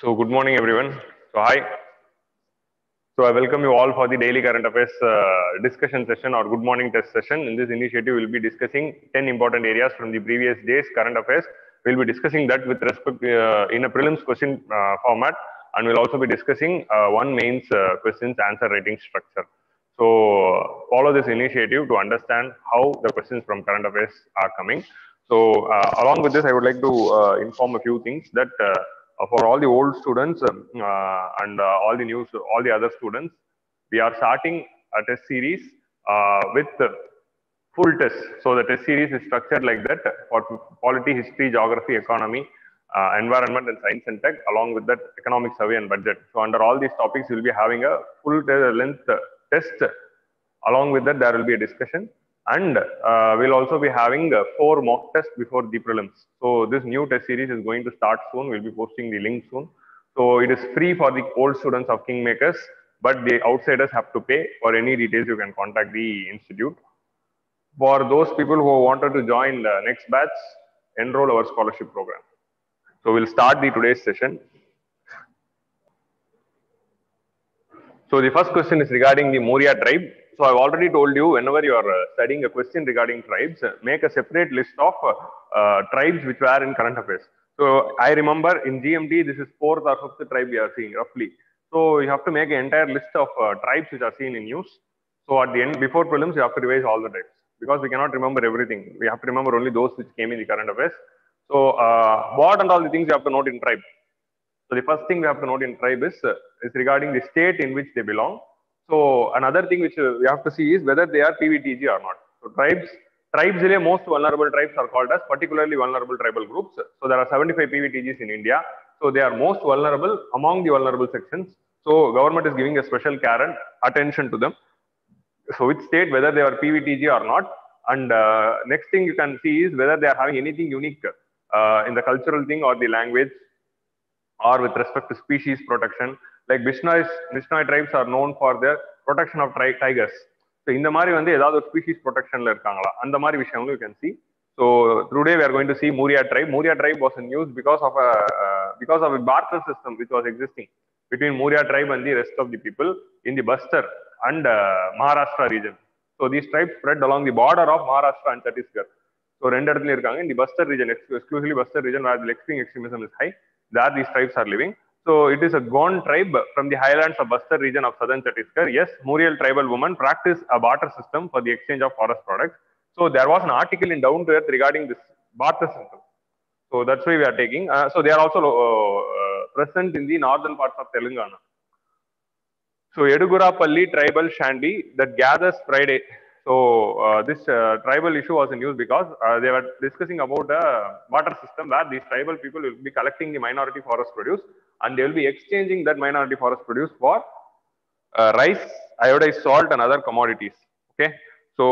So good morning, everyone. So hi. So I welcome you all for the daily current affairs discussion session or good morning test session. In this initiative, we'll be discussing 10 important areas from the previous day's current affairs. We'll be discussing that with respect in a prelims question format, and we'll also be discussing one mains questions answer writing structure. So follow this initiative to understand how the questions from current affairs are coming. So along with this, I would like to inform a few things that for all the old students and all the other students, we are starting a test series with full test. So the test series is structured like that for polity, history, geography, economy, environment and science and tech, along with that economic survey and budget. So under all these topics, we'll be having a full length test. Along with that, there will be a discussion, and we'll also be having 4 mock tests before the prelims. So this new test series is going to start soon. We'll be posting the link soon. So it is free for the old students of Kingmakers, but the outsiders have to pay. For any details, you can contact the institute. For those people who wanted to join the next batch, enroll our scholarship program. So we'll start the today's session. So the first question is regarding the Moria tribe. So I've already told you, whenever you are studying a question regarding tribes, make a separate list of tribes which were in current affairs. So I remember in GMT, this is 4th or 5th tribe we are seeing roughly. So you have to make an entire list of tribes which are seen in news. So at the end, before prelims, you have to revise all the tribes because we cannot remember everything. We have to remember only those which came in the current affairs. So what and all the things you have to note in tribe. So the first thing we have to note in tribe is regarding the state in which they belong. So another thing which we have to see is whether they are PVTG or not. So tribes most vulnerable tribes are called as particularly vulnerable tribal groups. So there are 75 PVTGs in India. So they are most vulnerable among the vulnerable sections. So government is giving a special care and attention to them. So which state, whether they are PVTG or not. And next thing you can see is whether they are having anything unique in the cultural thing or the language, or with respect to species protection. Like Bishnoi tribes are known for their protection of tigers. So in the mari வந்து ஏதாவது ஒரு species protectionல இருக்காங்களா அந்த மாதிரி விஷயங்களும் you can see. So today we are going to see Moria tribe. Moria tribe was in news because of a barter system which was existing between Moria tribe and the rest of the people in the Bastar and Maharashtra region. So these tribes spread along the border of Maharashtra and Chhattisgarh. So ரெண்டு இடத்துல இருக்காங்க. In the Bastar region, exclusively Bastar region where the extreme extremism is high, there these tribes are living. So it is a Gond tribe from the highlands of Bastar region of southern Chhattisgarh. Yes, Muriel tribal women practice a barter system for the exchange of forest products. So there was an article in Down to Earth regarding this barter system. So that's why we are taking. So they are also present in the northern parts of Telangana. So Edugurapalli tribal shandy that gathers Friday. So this tribal issue was in news because they were discussing about a barter system where these tribal people will be collecting the minority forest produce and they will be exchanging that minority forest produce for rice, iodized salt and other commodities. Okay. So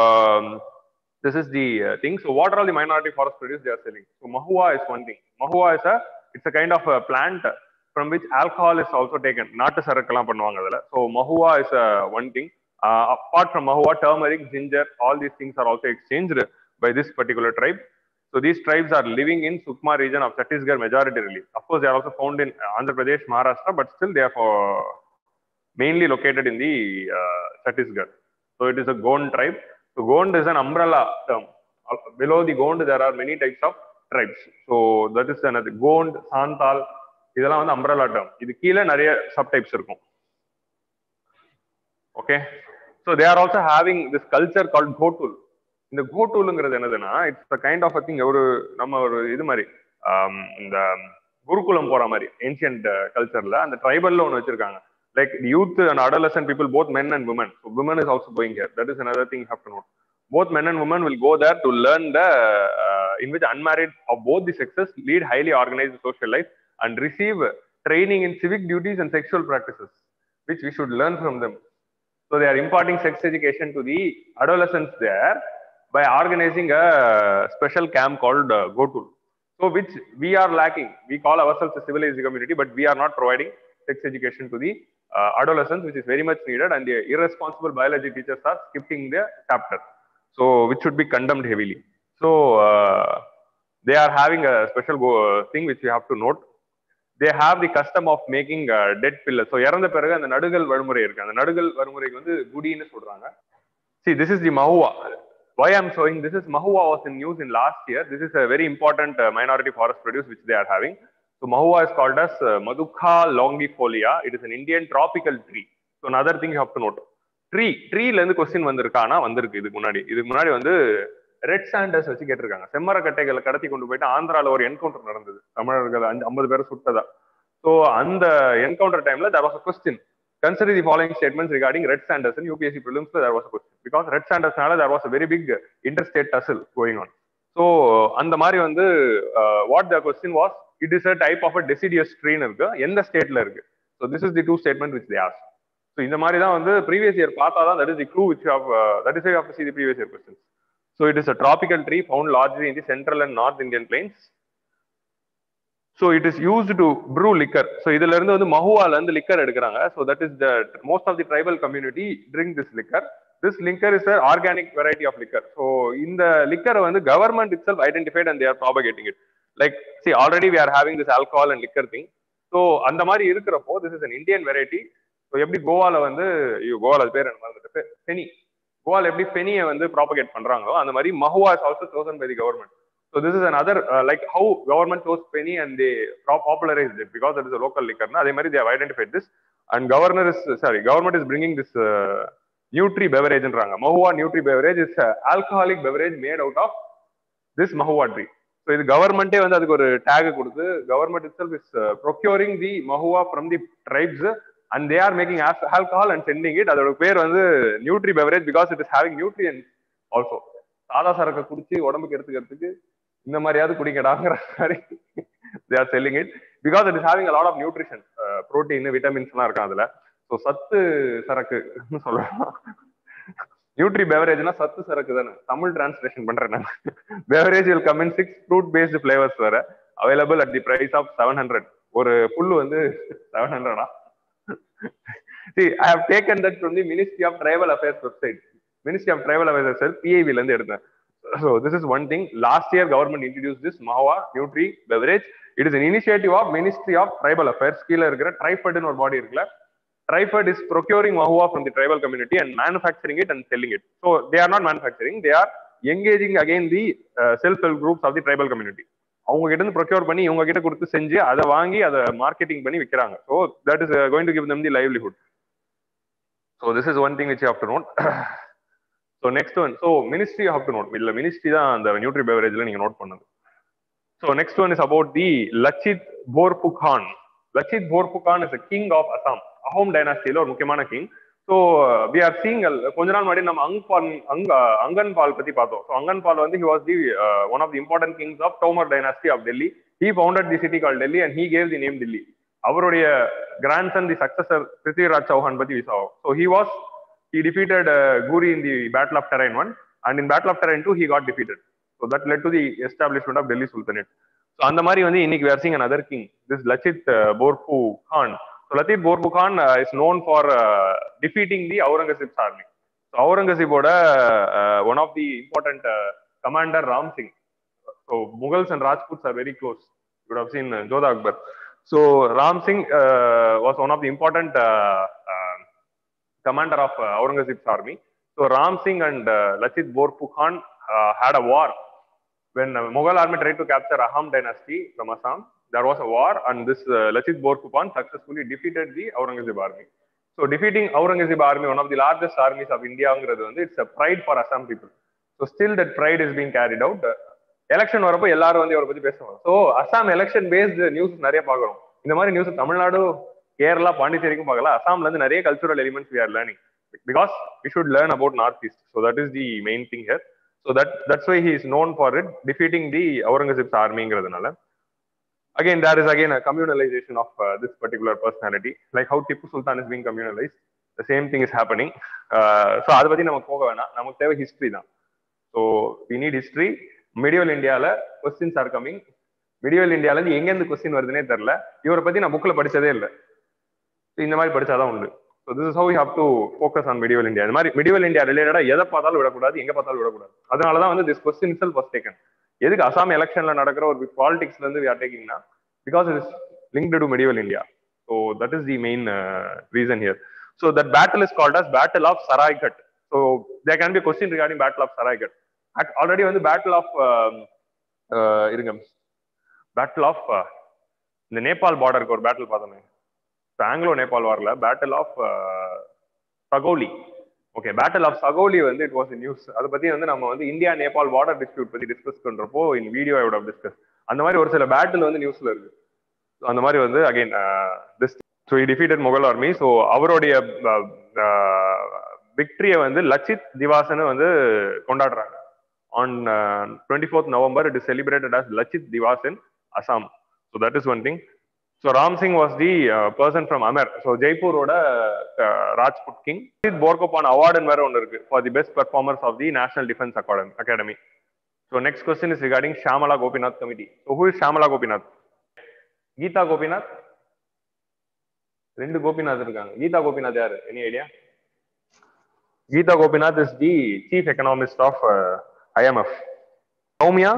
this is the thing. So what are all the minority forest produce they are selling? So mahua is one thing. Mahua is it's a kind of a plant from which alcohol is also taken. Not a So mahua is one thing. Apart from mahua, turmeric, ginger, all these things are also exchanged by this particular tribe. So these tribes are living in Sukma region of Chhattisgarh majoritarily. Of course, they are also found in Andhra Pradesh, Maharashtra, but still they are mainly located in the Chhattisgarh. So it is a Gond tribe. So Gond is an umbrella term. Below the Gond, there are many types of tribes. So that is another Gond, Santal. இதெல்லாம் வந்து umbrella term. இது கீழே நிறைய subtypes இருக்கும். Okay. So they are also having this culture called Ghotul. இந்த கோட்டூலுங்கிறது என்னதுன்னா it's a kind of a thing. நம்ம ஒரு இது மாதிரி இந்த குருகுலம் போற மாதிரி ஏன்ஷியன்ட் கல்ச்சர்ல அந்த ட்ரைபல்ல ஒன்று வச்சிருக்காங்க. Like youth and adolescent people, both men and women. So women is also going here. That is another thing you have to note. Both men and women will go there to learn in which unmarried of both the sexes lead highly organized social life and receive training in civic duties and sexual practices, which we should learn from them. So they are imparting sex education to the adolescents there by organizing a special camp called Gotul. So which we are lacking. We call ourselves a civilized community, but we are not providing sex education to the adolescents, which is very much needed, and the irresponsible biology teachers are skipping the chapter. So which should be condemned heavily. So they are having a special thing which you have to note. they have the custom of making dead pillars. So இறந்த பிறகு அந்த நடுகள் வழிமுறை இருக்கு. அந்த நடுகள் வழிமுறைக்கு வந்து குடின்னு சொல்றாங்க. See, this is the Mahua. Why I'm showing this is Mahua was in news in last year. This is a very important minority forest produce which they are having. So Mahua is called as Madhuka longifolia. It is an Indian tropical tree. So another thing you have to note. ட்ரீல இருந்து question வந்திருக்கானா வந்திருக்கு. இதுக்கு முன்னாடி வந்து red Sanders வச்சு கேட்டிருக்காங்க. செம்மரக்கட்டைகளை கடத்தி கொண்டு போயிட்டு ஆந்திரால ஒரு என்கவுண்டர் நடந்தது. தமிழர்கள் 50 பேரை சுட்டதா. ஸோ அந்த என்கவுண்டர் டைம்ல there was a question. Consider the following statements regarding Red Sanders in UPSC prelims. There was a question because Red Sanders there was a very big interstate tussle going on. So அந்த மாதிரி வந்து what the question was, it is a type of a deciduous tree இருக்கு, எந்த ஸ்டேட்ல இருக்கு. So this is the two statements which they asked. So இந்த மாதிரி தான் வந்து previous year பார்த்தாதான் that is the clue which you have that is why you have to see the previous year questions. So it is a tropical tree found largely in the central and north Indian plains. So it is used to brew liquor. So இதுல இருந்து வந்து மஹுவால இருந்து liquor எடுக்கிறாங்க. So that is the most of the tribal community drink this liquor. This liquor is an organic variety of liquor. So இந்த liquor வந்து government itself identified and they are propagating it. Like see already we are having this alcohol and liquor thing. So அந்த மாதிரி இருக்கிறப்போ this is an Indian variety. So எப்படி கோவால வந்து கோவால பேர் என்ன மறந்துட்டு ஃபெனி. கோவால எப்படி ஃபெனியை வந்து ப்ராபகேட் பண்றாங்களோ அந்த மாதிரி Mahua is also chosen by the government. So this is another like how government chose penny and they popularized it because it is a local liquor. Adhe mari they have identified this and government is bringing this Nutri beverage என்றாங்க. Mahua Nutri beverage is an alcoholic beverage made out of this Mahua tree. So இது government வந்து அதுக்கு ஒரு tag கொடுத்து government itself is procuring the Mahua from the tribes and they are making alcohol and sending it. அதோட பேர் வந்து Nutri beverage because it is having nutrients also. சாதா சரக்கு குடிச்சு உடம்புக்கு எடுத்துக்கிறதுக்கு இந்த மாதிரியாவது குடிக்கடாங்கிற மாதிரி they are selling it because it is having a lot of nutrition, protein, vitamins எல்லாம் இருக்கும் அதுல. ஸோ சத்து சரக்கு சொல்லலாம். நியூட்ரி பெவரேஜ்னா சத்து சரக்கு தானே, தமிழ் டிரான்ஸ்லேஷன் பண்றேன் நான். Beverage will come in 6 fruit based flavors வர available at the price of 700. ஒரு புல்லு வந்து 700. See, I have taken that from the Ministry of Tribal Affairs website. Ministry of Tribal Affairs PIV ல இருந்து எடுத்தேன். So this is one thing. Last year government introduced this Mahua Nutri beverage. It is an initiative of Ministry of Tribal Affairs. கீழ இருக்கிற TriFed ன்னு ஒரு பாடி இருக்குல்ல, TriFed is procuring Mahua from the tribal community and manufacturing it and selling it. So they are not manufacturing, they are engaging again the self-help groups of the tribal community. அவங்க கிட்ட இருந்து procure பண்ணி இவங்க கிட்ட கொடுத்து செஞ்சு அதை வாங்கி அதை மார்க்கெட்டிங் பண்ணி விற்கிறாங்க. So that is going to give them the livelihood. So this is one thing which you have to note. So next one, so ministry you have to note. இல்ல ministry தான் அந்த நியூட்ரி பெவரேஜ்ல நீங்க note பண்ணது. So next one is about the Lachit Borpukhan. Lachit Borpukhan is a king of Assam. Ahom dynasty ல ஒரு முக்கியமான king. So we are seeing கொஞ்ச நாள் முன்னாடி நம்ம அங்கன்பால் பத்தி பார்த்தோம். So அங்கன்பால் வந்து he was the one of the important kings of Tomar dynasty of Delhi. He founded the city called Delhi and he gave the name Delhi. அவருடைய grandson the successor Prithviraj Chauhan பத்தி we saw. So he defeated Guri in the Battle of Tarain 1 and in Battle of Tarain 2 he got defeated. So that led to the establishment of Delhi Sultanate. So அந்த மாதிரி வந்து இன்னைக்கு we are seeing another king, this Lachit Borpukhan. So Lachit Borpukhan is known for defeating the Aurangzeb's army. So Aurangzeboda one of the important commander Ram Singh. So Mughals and Rajputs are very close. You would have seen Jodha Akbar. So Ram Singh was one of the important commander of Aurangzeb's army. So Ram Singh and Lachit Borpukhan had a war. When Mughal army tried to capture Ahom dynasty from Assam, there was a war and this Lachit Borpukhan successfully defeated the Aurangzeb army. So defeating Aurangzeb army, one of the largest armies of India, it's a pride for Assam people. So still that pride is being carried out. Election வரப்போ எல்லாரும் வந்து இவரை பத்தி பேசுவாங்க. So Assam election based news நிறைய பார்க்குறோம். இந்த மாதிரி நியூஸ் தமிழ்நாடு, கேரளா, பாண்டிச்சேரிக்கும் பார்க்கலாம். அசாம்ல இருந்து நிறைய cultural elements we are learning because we should learn about Northeast. So that is the main thing here. So that's why he is known for it, defeating the Aurangzeb's armyங்கிறதுனால. Again, there is again a communalization of this particular personality, like how Tipu Sultan is being communalized. The same thing is happening. So அதை பத்தி நமக்கு போக வேணாம், நமக்கு தேவை history தான். So we need history. Medieval Indiaல questions are coming. Medieval Indiaல இருந்து எங்க இருந்து கொஸ்டின் வருதுன்னே தெரியல. இவரை பத்தி நான் புக்ல படிச்சதே இல்லை. இந்த மாதிரி படிச்சாதான் உண்டு. So this is how we have to focus on medieval India. இந்த மாதிரி medieval India ரிலேட்டடா எதை பார்த்தாலும் விடக்கூடாது, எங்க பார்த்தாலும் விடக்கூடாது. அதனாலதான் வந்து this question itself was taken. எதுக்கு அசாம் எலெக்ஷன்ல நடக்கிற ஒரு பாலிடிக்ஸ்ல இருந்து we are taking now because it is linked to medieval India. So that is the main reason here. So that battle is called as Battle of Saraigat. So there can be a question regarding Battle of Saraigat. Already on the Battle of Battle of the Nepal border or battle பார்த்தோமே, Anglo Nepal warல Battle of Sagoli. Okay, Battle of Sagoli வந்து it was in news. அத பத்தி வந்து நம்ம வந்து India Nepal border dispute பத்தி discuss பண்றப்போ in video I would have discussed. அந்த மாதிரி ஒரு சில பேட்டில் வந்து நியூஸ்ல இருக்கு. அந்த மாதிரி வந்து again this so he defeated Mughal army. So அவருடைய விக்டரியை வந்து லச்சித் திவாஸ்னு வந்து கொண்டாடுறாங்க. On 24th November it is celebrated as Lachit Divas in Assam. So that is one thing. So Ram Singh was the person from Amer. So Jaipur oda Rajput king. Lachit Borkopan award and வேற ஒன்னு இருக்கு for the best performers of the National Defence Academy. So next question is regarding Shamala Gopinath committee. So who is Shamala Gopinath? Geeta Gopinath? ரெண்டு கோபிநாத் இருக்காங்க. Geeta Gopinath யாரு? Any idea? Geeta Gopinath is the chief economist of IMF. Soumya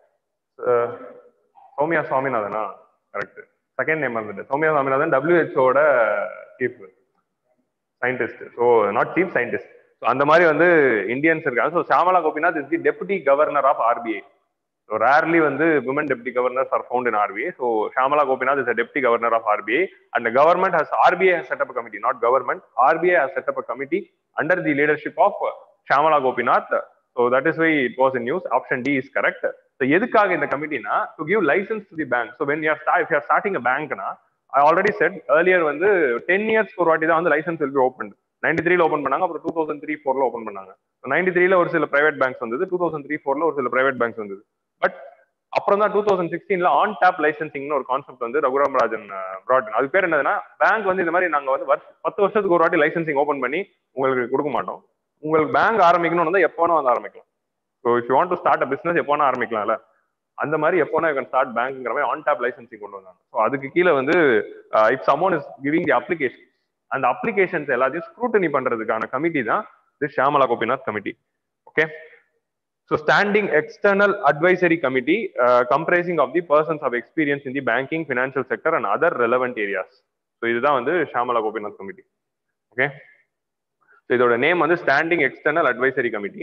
Swaminathan, correct. Second name வந்து Soumya Swaminathan WHO ஓட chief scientist. So not chief scientist. So அந்த மாதிரி வந்து Indians இருக்காங்க. So Shamala Gopinath is the deputy governor of RBI. So rarely வந்து women deputy governors are found in RBI. So Shamala Gopinath is a deputy governor of RBI, and the government has RBI has set up a committee, not government. RBI has set up a committee under the leadership of Shamala Gopinath. So that is why it was in news. Option D is correct. So எதுக்காக இந்த கமிட்டினா to give license to the bank. So when you are if you are starting a bank na, I already said earlier வந்து 10 years ஒரு வாட்டி தான் வந்து license will be opened. 93ல open பண்ணாங்க, அப்புறம் 2003-4ல ஓபன் பண்ணாங்க. 93ல ஒரு சில பிரைவேட் பேங்க்ஸ் வந்தது, 2003-4ல ஒரு சில பிரைவேட் பேங்க்ஸ் வந்தது. பட் அப்புறம் தான் 2016ல ஆன் டாப் லைசன்சிங்னு ஒரு கான்செப்ட் வந்து ரகுராம் ராஜன் brought in. அது பேர் என்னதுன்னா, பேங்க் வந்து இந்த மாதிரி நாங்க வந்து 10 வருஷத்துக்கு ஒரு வாட்டி லைசன்சிங் ஓபன் பண்ணி உங்களுக்கு கொடுக்க மாட்டோம். உங்களுக்கு பேங்க் ஆரம்பிக்கணும்னு வந்து எப்போனா வந்து ஆரம்பிக்கலாம். So if you want to start a business எப்போனா ஆரம்பிக்கலாம்ல, அந்த மாதிரி எப்போனா யூ கேன் ஸ்டார்ட் பேங்க்ங்கிற மாதிரி ஆன் டாப் லைசன்சிங் கொண்டு வந்தாங்க. ஸோ அதுக்கு கீழே வந்து if someone is giving the application, அந்த அப்ளிகேஷன்ஸ் எல்லாத்தையும் ஸ்க்ரூட்டனி பண்றதுக்கான கமிட்டி தான் this Shyamala Gopinath committee. Okay, so standing external advisory committee comprising of the persons of experience in the banking, financial sector and other relevant areas. So இதுதான் வந்து Shyamala Gopinath committee. Okay, so இதோட name வந்து standing external advisory committee.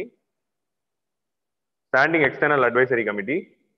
Standing external advisory committee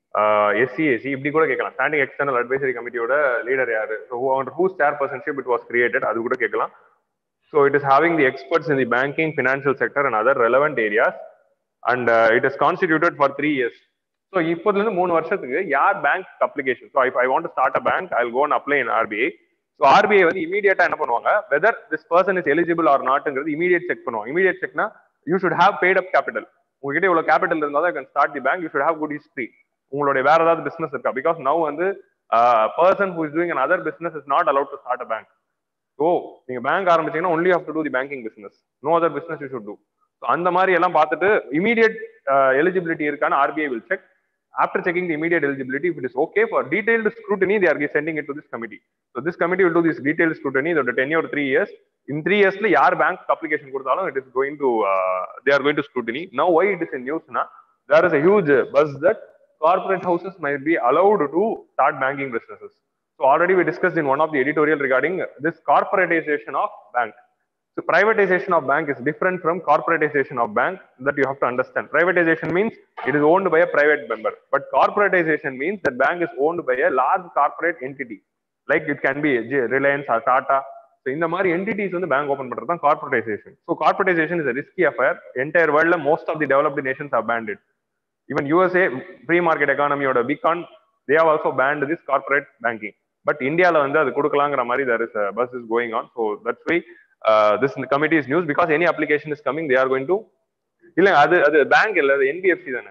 SCAC இப்படி கூட கேட்கலாம். Standing external advisory கமிட்டியோட leader யாரு, whose chairpersonship it was created, அது கூட கேட்கலாம். So it is having the experts in the banking, financial sector and other relevant areas, and it is constituted for 3 years. So இப்போதுல இருந்து 3 வருஷத்துக்கு யார் bank application, so if I want to start a bank I will go and apply in RBI. So RBI வந்து இமீடியட்டா என்ன பண்ணுவாங்க, whether this person is eligible or நாட்ங்கிறது immediate check பண்ணுவாங்க. இமீடியட் செக்னா you should have paid up capital. உங்ககிட்ட இவ்வளவு capital இருந்தால் தான் can start the bank. You should have good history. உங்களுடைய வேற ஏதாவது பிசினஸ் இருக்கா? பிகாஸ் நவ் வந்து person who is doing another business is not allowed to start a bank. So நீங்க பேங்க் ஆரம்பிச்சீங்கன்னா only have to do the banking business, no other business you should do. So அந்த மாதிரி எல்லாம் பார்த்துட்டு immediate eligibility இருக்கான்னு RBI will check. After checking the immediate eligibility, if it is okay for detailed scrutiny, they are sending it to this committee. So this committee will do this detailed scrutiny. The tenure 3 years. In 3 years, yaar bank application koduthalum, it is going to they are going to scrutiny. Now, why it is in news na? There is a huge buzz that corporate houses might be allowed to start banking businesses. So already we discussed in one of the editorial regarding this corporatization of bank. So privatization of bank is different from corporatization of bank, that you have to understand. Privatization means it is owned by a private member, but corporatization means that bank is owned by a large corporate entity, like it can be Reliance or Tata. So in the mari entities வந்து bank open பண்றது தான் corporatization. So corporatization is a risky affair. Entire world most of the developed nations have banned it. Even USA free market economy oda beacon, they have also banned this corporate banking. But India la வந்து அது கொடுக்கலாம்ங்கற மாதிரி there is a buzz is going on. So that's why this committee is news, because any application is coming, they are going to இல்ல அது bank இல்ல, அது NBFC தானே.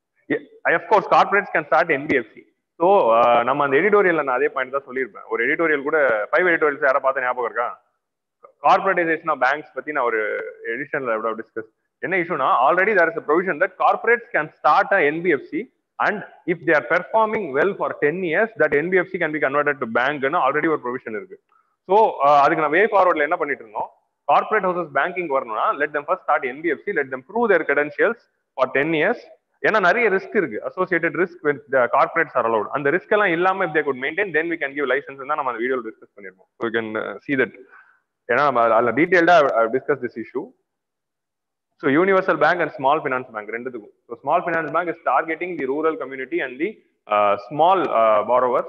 Of course corporates can start NBFC. So நம்ம அந்த எடிட்டோரியல்ல நான் அதே point தான் சொல்லியிருப்பேன். ஒரு எடிட்டோரியல் கூட 5 எடிட்டோரியல்ஸ் யாரா பார்த்த ஞாபகம் இருக்கா? கார்பரேட்டைசேஷன் ஆஃப் பேங்க்ஸ் பத்தி நான் ஒரு எடிஷன்ல எவ்வளவு டிஸ்கஸ். என்ன இஷ்யூனா, already there is a provision that corporates can start a NBFC, and if they are performing well for 10 years, that NBFC can be converted to bank ன்னு ஆல்ரெடி ஒரு provision இருக்கு. So அதுக்கு நான் வே ஃபார்வர்ட்ல என்ன பண்ணிட்டு இருந்தோம், கார்பரேட் ஹவுசஸ் பேங்கிங் வரணும்னா let them first start NBFC, let them prove their credentials for 10 years. ஏன்னா நிறைய ரிஸ்க் இருக்கு, associated risk with corporates are allowed. அந்த ரிஸ்க் எல்லாம் இல்லாம if they could maintain then we can give license தான் நம்ம அந்த வீடியோல டிஸ்கஸ் பண்ணிருக்கோம். So you can see that. ஏன்னா நம்ம அதுல டீடைல்டா discuss this issue. So universal bank and small finance bank ரெண்டுத்துக்கும். So small finance bank is targeting the rural community and the small borrowers.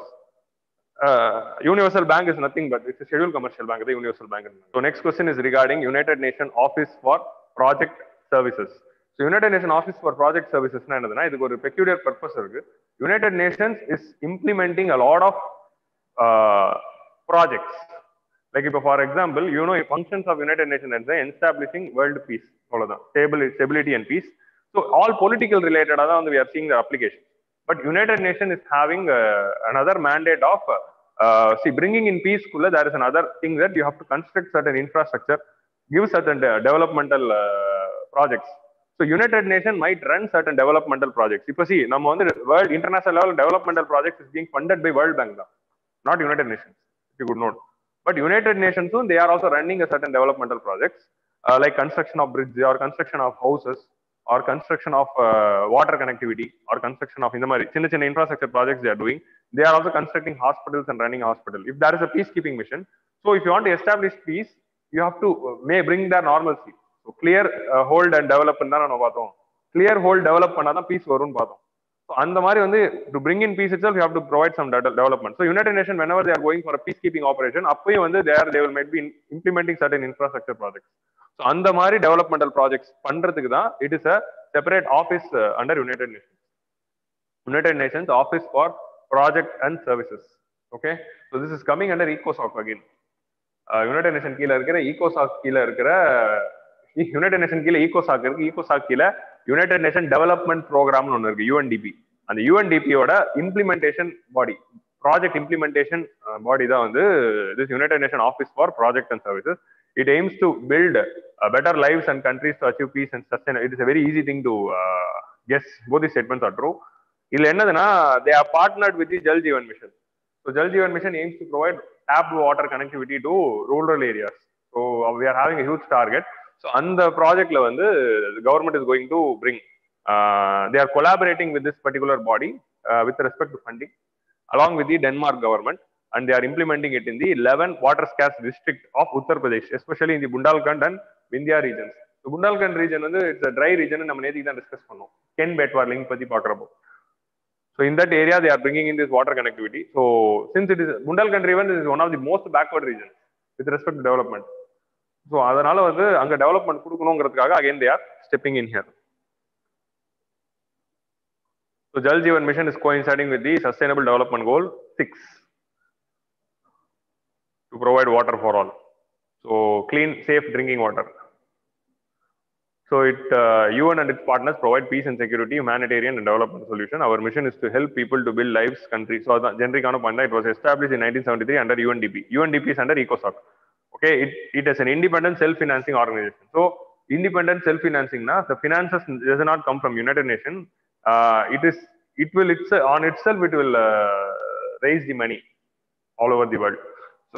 Universal bank is nothing but it's a scheduled commercial bank, the universal bank. So next question is regarding United Nations Office for Project Services. So United Nations Office for Project Services na enadana idukku oru peculiar purpose irukku. United Nations is implementing a lot of projects. Like if for example, you know, functions of United Nations is establishing world peace, stability and peace. So all political related we are seeing the application. But United Nations is having another mandate of bringing in peace. There is another thing that you have to construct certain infrastructure, give certain developmental projects. So United Nations might run certain developmental projects. If you see, world international level developmental projects is being funded by World Bank, not United Nations, if you could note. But United Nations soon, they are also running a certain developmental projects like construction of bridges or construction of houses or construction of water connectivity or construction of chinna infrastructure projects they are doing. They are also constructing hospitals and running hospital. If there is a peacekeeping mission, so if you want to establish peace, you have to may bring their normalcy. So clear hold and develop na pathom. Clear hold develop panna da peace varun pathom. So அந்த மாதிரி வந்து to bring in peace itself you have to provide some development. So United Nations whenever they are going for a peacekeeping operation, அப்பயும் வந்து they will might be implementing certain infrastructure projects. So அந்த மாதிரி developmental projects பண்றதுக்கு தான் it is a separate office under United Nations. United Nations Office for Project and Services. Okay, so this is coming under ECOSOC again. United Nations கீழ இருக்கிற ECOSOC கீழ இருக்கிற United Nations கீழ ECOSOC இருக்கு. ECOSOC கீழ United Nations Development Program ஒன்னு இருக்கு, UNDP. அந்த UNDP யோட implementation body, project implementation body தான் வந்து this United Nations Office for Project and Services. It aims to build better lives and countries to achieve peace and sustain. It is a very easy thing to guess. Both these statements are true. இதுல என்னதுன்னா they are partnered with the Jal Jeevan Mission. So Jal Jeevan Mission aims to provide tap water connectivity to rural areas. So we are having a huge target. So அந்த ப்ராஜெக்ட்ல வந்து the government is going to bring. They are collaborating with this particular body with respect to funding, along with the Denmark government, and they are implementing it in the 11 water scarce district of Uttar Pradesh, especially in the Bundelkhand and Vindhya regions. So Bundelkhand region வந்து it's a dry region. நம்ம நேத்திக்கு தான் discuss பண்ணோம் Ken Betwa link பத்தி பார்க்கறப்போ. So in that area they are bringing in this water connectivity. So since it is Bundelkhand region is one of the most backward regions with respect to development. So அதனால வந்து அங்க development கொடுக்கணும்ங்கிறதுக்காக again they are stepping in here. So Jal Jeevan Mission is coinciding with the Sustainable Development Goal 6 to provide water for all. So clean, safe drinking water. So UN and its partners provide peace and security, humanitarian and development solution. Our mission is to help people to build lives, countries. So generic point, it was established in 1973 under UNDP. UNDP is under ECOSOC. Okay, it is an independent self-financing organization. So independent self-financing, the finances does not come from United Nations. It will on itself it will raise the money all over the world. So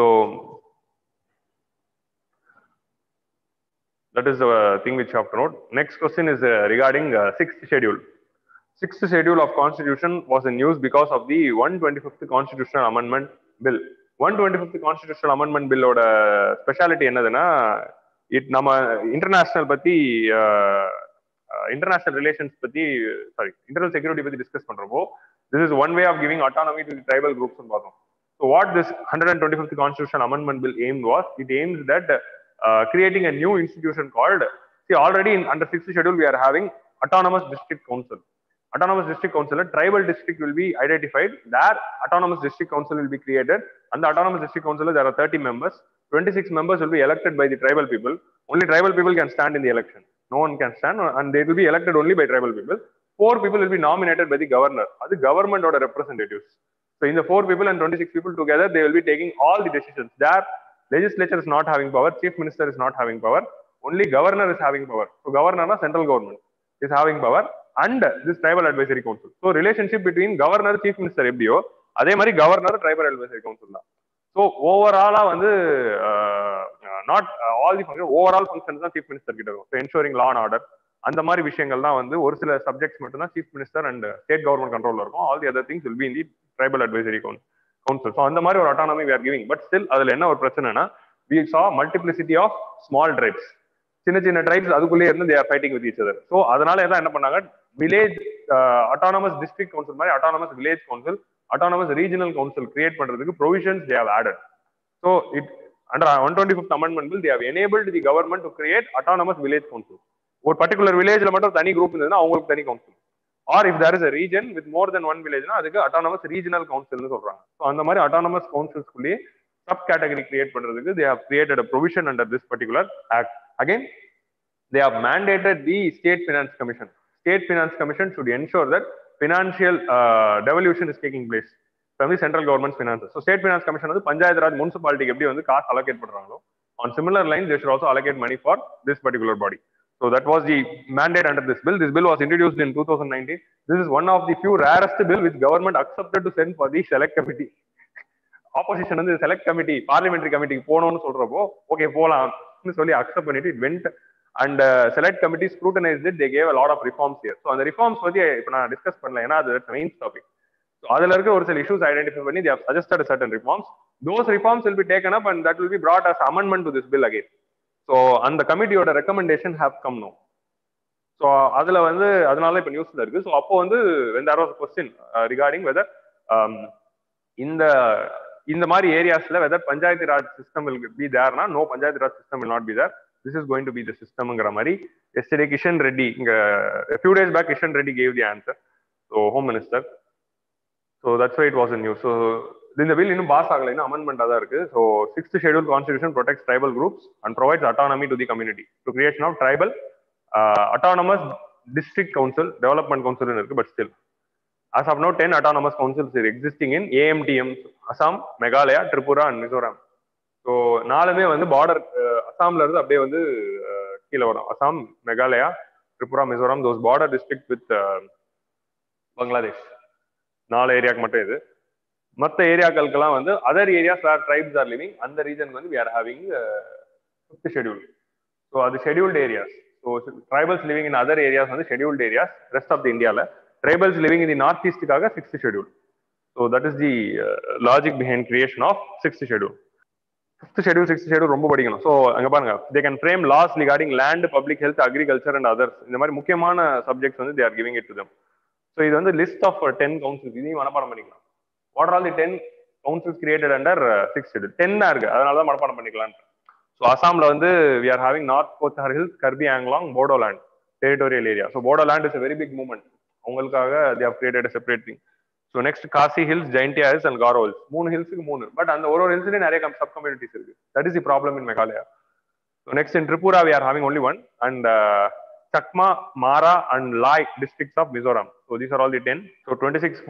that is the thing which you have to note. Next question is regarding sixth schedule. Sixth schedule of Constitution was in news because of the 125th Constitutional Amendment Bill. 125th Constitutional Amendment Bill ஓட speciality என்னதுன்னா நம்ம international பத்தி international relations பத்தி internal security பத்தி discuss பண்றப்போ this is one way of giving autonomy to the tribal groups னு பார்த்தோம். So what this 125th Constitutional Amendment Bill aimed was, it aims that creating a new institution called, already under 6th schedule we are having Autonomous District Council. Autonomous District Council, a tribal district will be identified. That Autonomous District Council will be created. And the Autonomous District Council, there are 30 members. 26 members will be elected by the tribal people. Only tribal people can stand in the election. No one can stand, and they will be elected only by tribal people. 4 people will be nominated by the governor. That's the government or representatives. So in the 4 people and 26 people together, they will be taking all the decisions. Their legislature is not having power. Chief Minister is not having power. Only governor is having power. So governor, central government, is having power. And this tribal advisory council. So relationship between governor, chief minister எப்படியோ அதே மாதிரி governor, tribal advisory council தான். So overall வந்து not all the functions, overall functions தான் chief minister கிட்ட இருக்கும். So ensuring law and order, அந்த மாதிரி விஷயங்கள் தான் வந்து ஒரு சில சப்ஜெக்ட்ஸ் மட்டும் தான் chief minister and state government கண்ட்ரோல்ல இருக்கும். All the other things will be in the tribal advisory council. So அந்த மாதிரி ஒரு autonomy we are giving. But still அதுல என்ன ஒரு பிரச்சனைனா we saw multiplicity of small tribes. சின்ன சின்ன ட்ரைப்ஸ் அதுக்குள்ளேயே இருந்து they are fighting with each other. So அதனால எல்லாம் என்ன பண்ணாங்க, வில்லேஜ் அட்டானமஸ் டிஸ்ட்ரிக்ட் கவுன்சில் மாதிரி autonomous village council, autonomous regional council create பண்றதுக்கு provisions they have added. So it under 125th amendment bill they have enabled the government to create autonomous village council. ஒரு particular வில்லேஜ்ல மட்டும் தனி group இருந்ததுன்னா அவங்களுக்கு தனி council. Or if there is a region with more than one village னா அதுக்கு autonomous regional councilனு சொல்றாங்க. ஸோ அந்த மாதிரி autonomous councilsகுள்ளேயே சப் கேட்டகரி கிரியேட் பண்றதுக்கு they have created a provision under this particular act. Again they have mandated the state finance commission. State finance commission should ensure that financial devolution is taking place from the central government's finances. So state finance commission வந்து பஞ்சாயத்து ராஜ் முனிசிபாலிட்டிக்கு எப்படி வந்து காசு allocate பண்றாங்களோ on similar lines they should also allocate money for this particular body. So that was the mandate under this bill. This bill was introduced in 2019. This is one of the few rarest bill which government accepted to send for the select committee. Opposition வந்து select committee parliamentary கமிட்டிக்கு போகணும்னு சொல்றப்போ okay போலாம்னு சொல்லி accept பண்ணிட்டு it went and select committee scrutinised it. They gave a lot of reforms here. So அந்த reforms பத்தி இப்போ நான் டிஸ்கஸ் பண்ணல, ஏன்னா அது மெயின் டாபிக். ஸோ அதுல இருக்க ஒரு சில இஷ்யூஸ் ஐடென்டிஃபை பண்ணி they have suggested certain reforms. Those reforms will be taken up and that will be brought as amendment to this bill again. So அந்த கமிட்டியோட recommendation have come no. So அதுல வந்து அதனால இப்போ நியூஸ்ல இருக்கு. ஸோ அப்போ வந்து when there was a question regarding whether இந்த மாதிரி ஏரியாஸ்ல whether panchayat raj system will be தேர்னா, no panchayat raj system will not be there, this is going to be the சிஸ்டம்ங்கிற மாதிரி எஸ்டர்டே கிஷன் ரெட்டி இங்க few days back Kishan Reddy gave the answer, so home minister. So that's why it was in news. So இந்த bill இன்னும் pass ஆகலை, இன்னும் அமெண்ட்மெண்டா தான் இருக்கு. So 6th schedule constitution protects tribal groups and provides autonomy to the community to creation of tribal autonomous district council development council இருக்கு. But still as of now 10 autonomous councils are existing in AMTM, Assam, Meghalaya, Tripura and Mizoram. So நாலுமே வந்து border அசாம்ல இருந்து அப்படியே வந்து கீழே வரும். Assam, Meghalaya, Tripura, Mizoram, those border district with Bangladesh 4 ஏரியாக்கு மட்டும் இது. மற்ற ஏரியாக்களுக்கெல்லாம் வந்து other areas where tribes are living, அந்த ரீஜனுக்கு வந்து we are having 5th schedule. So அது scheduled areas. So tribals living in other areas வந்து scheduled areas rest of the இந்தியாவில். Tribals living in the northeastக்காக 6th schedule. So that is the logic behind creation of 6th schedule. 5th schedule, 6th schedule ரொம்ப படிக்கணும். So அங்க பாருங்க, they can frame laws regarding land, public health, agriculture and others. இந்த மாதிரி முக்கியமான subjects வந்து they are giving it to them. So இது வந்து லிஸ்ட் ஆஃப் 10 councils, இதையும் மனப்பாடம் பண்ணிக்கலாம். What are all the 10 councils created under 6th schedule? 10 தான் இருக்கு, அதனால தான் மனப்பாடம் பண்ணிக்கலாம். ஸோ அசாம்ல வந்து we are having North Kothar Hills, Karbi Anglong, Bodoland territorial area. So Bodoland is a very big movement. அவங்களுக்காக they have created a separate thing. So next Khasi Hills, Jaintia Hills and Garo Hills. 3 ஹில்ஸ்க்கு 3, but அந்த ஒரு ஹில்ஸ்லயே நிறைய sub communities இருக்கு. That is the problem in Meghalaya. So next in Tripura we are having only one, and Chakma, Mara and Lai districts of Mizoram. So these are all the 10. So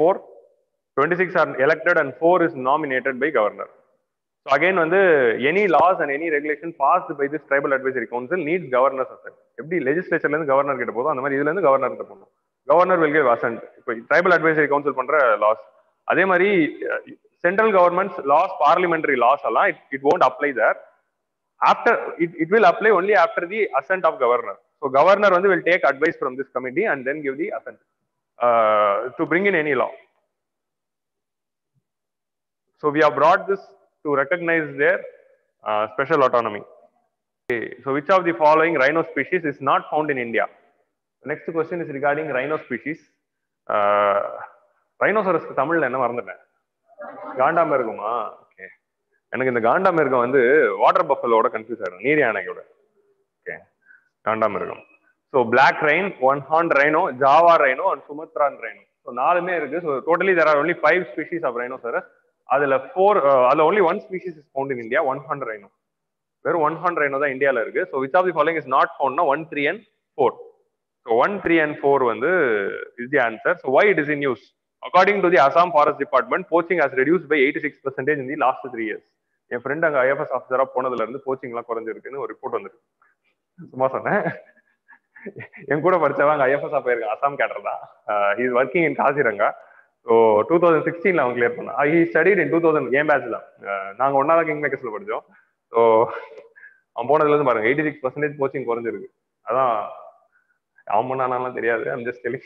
26 are elected and 4 is nominated by governor. So again வந்து any laws and any regulation passed by this tribal advisory council needs governor's assent. எப்படி லெஜிஸ்லேச்சர்ல இருந்து governor கிட்ட போதும் அந்த மாதிரி இதுல இருந்து governor கிட்ட போகணும். Governor will give assent. இப்போ ட்ரைபல் அட்வைசரி கவுன்சில் பண்ற லாஸ், அதே மாதிரி central government's laws, parliamentary laws எல்லாம் it won't apply there. After it will apply only after the assent of governor. So governor வந்து will take advice from this committee and then give the assent to bring in any law. So we have brought this to recognize their special autonomy. Okay. So which of the following rhino species is not found in India? The next question is regarding rhino species. Rhinoceros தமிழ்ல என்ன மறந்துட்டேன், காண்டாமிருகமா? Okay, எனக்கு இந்த காண்டாமிருகம் வந்து water பஃபலோட confuse ஆயிடும், நீர் யானையோட. Okay, காண்டாமிருகம். So black rhino, one horn rhino, Java rhino and Sumatran rhino. So 4மே இருக்கு. So totally there are only 5 species of rhinoceros. அதுல 4 அதுல only 1 species is found in India, one horn rhino. வெறும் one horn rhino தான் இந்தியால இருக்கு. So which of the following is not found? 1, 3 and 4. So 1, 3 and 4 வந்து is the answer. So why it is in use? According to the Assam Forest Department, poaching has reduced by 86% in the last 3 years. என் friend அங்க IFS ஆஃபீஸரா போனதுல இருந்து poaching எல்லாம் குறைஞ்சிருக்குன்னு ஒரு report வந்துருக்கு. சும்மா சொன்னேன். என் கூட படிச்சவங்க IFS போயிருக்காங்க, அசாம் கேட்டர் தான். he is working in Kaziranga. ஸோ 2016 அவன் கிளியர் பண்ணான். he studied in 2000, ஏன் பேட்ச் தான். நாங்க ஒன்னாதான் கிங் மேக்கர்ஸ்ல படிச்சோம். ஸோ அவன் போனதுல இருந்து பாருங்க 86% கோச்சிங் குறைஞ்சிருக்கு. அதான் ஆமனானாலாம் தெரியாது. I'm just telling.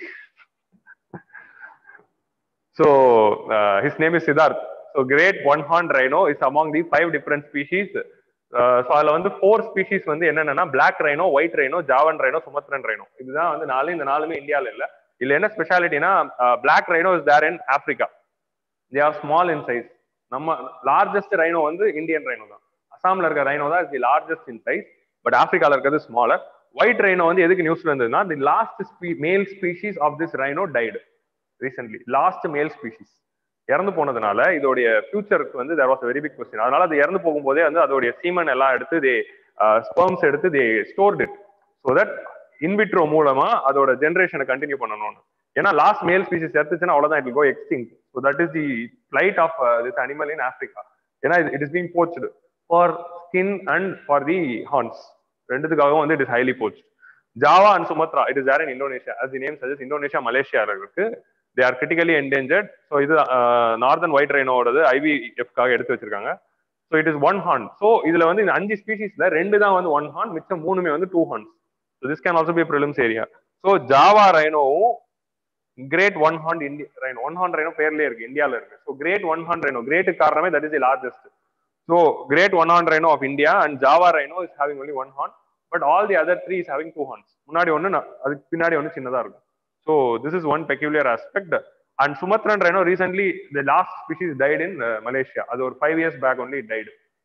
So his name is Siddharth. So great one horn rhino is among the 5 different species. So அதுல வந்து 4 ஸ்பீஷிஸ் வந்து என்னென்னா black rhino, white rhino, Javan rhino, Sumatran rhino. இதுதான் வந்து இந்த நாலுமே இந்தியாவில் இல்லை. இதுல என்ன ஸ்பெஷாலிட்டினா black rhino is there in Africa. They are small in size. நம்ம லார்ஜஸ்ட் ரைனோ வந்து இந்தியன் ரைனோ தான். அசாம்ல இருக்க ரைனோ தான் is the largest in size. But ஆப்பிரிக்கால இருக்கிறது ஸ்மாலர். ஒயிட் ரைனோ வந்து எதுக்கு நியூஸ்ல இருந்ததுன்னா the last male species of this rhino died recently. Last male species இறந்து போனதுனால இதோடைய ஃபியூச்சருக்கு வந்து there was very big question. அதனால அது இறந்து போகும்போதே வந்து அதோடைய சீமன் எல்லாம் எடுத்து தே ஸ்பெர்ம்ஸ் எடுத்து they stored it so that in vitro மூலமா அதோட ஜென்ரேஷனை கண்டினியூ பண்ணணும்னு. ஏன்னா லாஸ்ட் மேல் ஸ்பீஷிஸ் எடுத்துச்சுன்னா அவ்வளவுதான், it go extinct. So that is the plight of this animal in Africa. ஏன்னா it is being poached for skin and for the horns, ரெண்டுத்துக்காகவும் வந்து it is highly poached. Java and Sumatra it is there in Indonesia. As the name suggest, Indonesia மலேசியால இருக்கு. They are critically endangered. So இது northern white ரைனோடது IVF-க்காக எடுத்து வச்சிருக்காங்க. So it is one horn. So இதுல வந்து இந்த 5 ஸ்பீஷிஸ்ல 2 தான் வந்து ஒன் ஹார்ன், மிச்சம் 3மே வந்து 2 horns. So this can also be prelims area. So Java ரைனோவும் great one horn rhino, one horn rhino பேர்லயே இருக்கு, இந்தியாவில் இருக்கு. So great one horn rhino, கிரேட்டுக்கு காரணமே that is the largest. So great one horn rhino of India and Java rhino is having only one horn. But all the other 3 is having 2 horns. முன்னாடி ஒன்று, அதுக்கு பின்னாடி ஒன்று சின்னதா இருக்கும். So this is one peculiar aspect. And Sumatran rhino recently the last species died in Malaysia. அது ஒரு 5 years back only it died.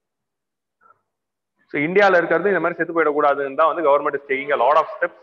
So இந்தியால இருக்கிறது இந்த மாதிரி செத்து போயிட கூடாதுன்னு தான் வந்து government is taking a lot of steps.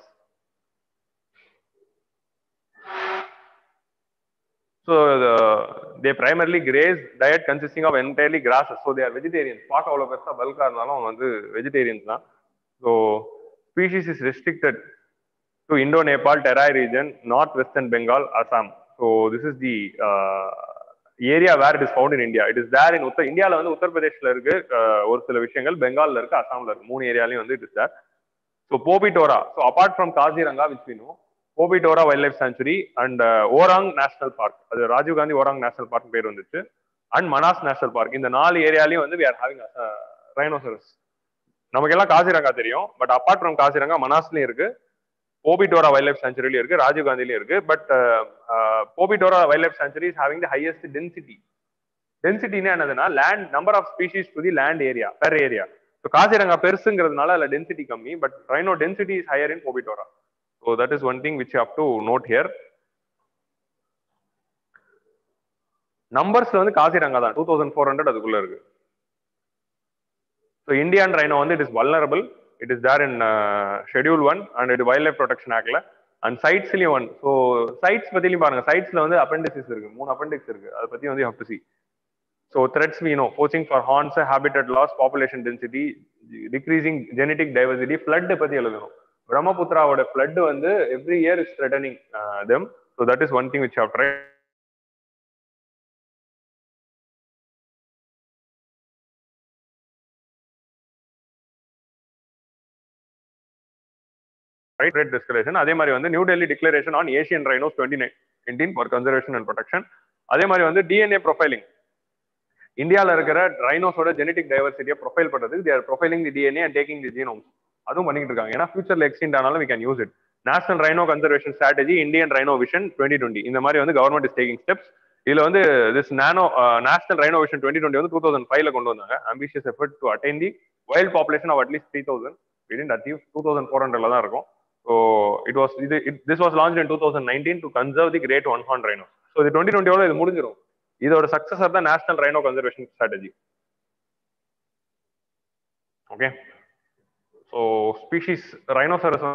So they primarily graze, diet consisting of entirely grasses. So they are vegetarians. பார்க்க அவ்வளவு பெருசா பல்கா இருந்தாலும் அவங்க வந்து வெஜிடேரியன்ஸ் தான். So species is restricted to Indo-Nepal, Terai region, northwestern Bengal, Assam. So this is the area where it is found in India. It is there in இந்தியாவில் வந்து உத்தரப்பிரதேஷ்ல இருக்கு ஒரு சில விஷயங்கள், பெங்கால்ல இருக்கு, அசாம்ல இருக்கு. 3 ஏரியாலையும் வந்து it is there. So Pobitora. So apart from Kaziranga, which we know, Pobitora Wildlife Sanctuary and Orang National Park. அது Rajiv Gandhi Orang National Park பேர் வந்துச்சு. And Manas National Park. இந்த 4 ஏரியாலையும் வந்து we are having rhinoceros. நமக்கு எல்லாம் காசிரங்கா தெரியும். பட் அப்பார்ட் ஃப்ரம் காசிரங்கா மனாஸ்லயும் இருக்கு, Pobitora Wildlife Sanctuary இருக்கு, ராஜீவ் காந்திலயும் இருக்கு. But Pobitora Wildlife Sanctuary is having the highest density. டென்சிட்டினா என்னதுன்னா land number of species to the land area per area. So Kaziranga பெருசுங்கிறதுனால அதில் டென்சிட்டி கம்மி, but rhino density is higher in Pobitora. So that is one thing which you have to note here. நம்பர்ஸ்ல வந்து காசிரங்கா தான் 2400 அதுக்குள்ள இருக்கு. ஸோ இந்தியன் ரைனோ வந்து it is vulnerable. It is there in Schedule 1 and it Wildlife Protection Act and sites-லயும் one. So sites பத்தியும் பாருங்க, sites-ல வந்து appendices இருக்கு, 3 appendix இருக்கு. அதை பத்தி வந்து you have to see. So threats we know, poaching for horns, habitat loss, population density, decreasing genetic diversity, flood பத்தி எழுதணும். பிரம்மபுத்திராவோட flood வந்து every year is threatening them. So that is one thing which you have tried. Great Declaration. அதே மாதிரி வந்து new Delhi declaration on Asian rhinos 2019 for conservation and protection. அதே மாதிரி வந்து DNA profiling. இந்தியாவில் இருக்கிற ரைனோஸோட ஜெனடிக் டைவர்சிட்டியை ப்ரொஃபைல் பண்றதுக்கு they are profiling the DNA and taking the genomes. அதுவும் பண்ணிட்டு இருக்காங்க. ஏன்னா ஃபியூச்சர்ல எக்ஸ்டெண்ட் ஆனாலும் we can use it. National rhino conservation strategy, Indian rhino vision 2020. இந்த மாதிரி வந்து கவர்மெண்ட் இஸ் டேக்கிங் ஸ்டெப்ஸ். இதுல வந்து திஸ் நேஷனல் ரைனோ விஷன் 2020 வந்து 2005ல கொண்டு வந்தாங்க. ambitious effort to attain the wild population of at least 3000. we didn't achieve. 2400ல தான் இருக்கும். So this was launched in 2019 to conserve the great one horn rhino. So the 2020 இது முடிஞ்சிரும். இதோட successor தான் national rhino conservation strategy. Okay, so species rhinoceros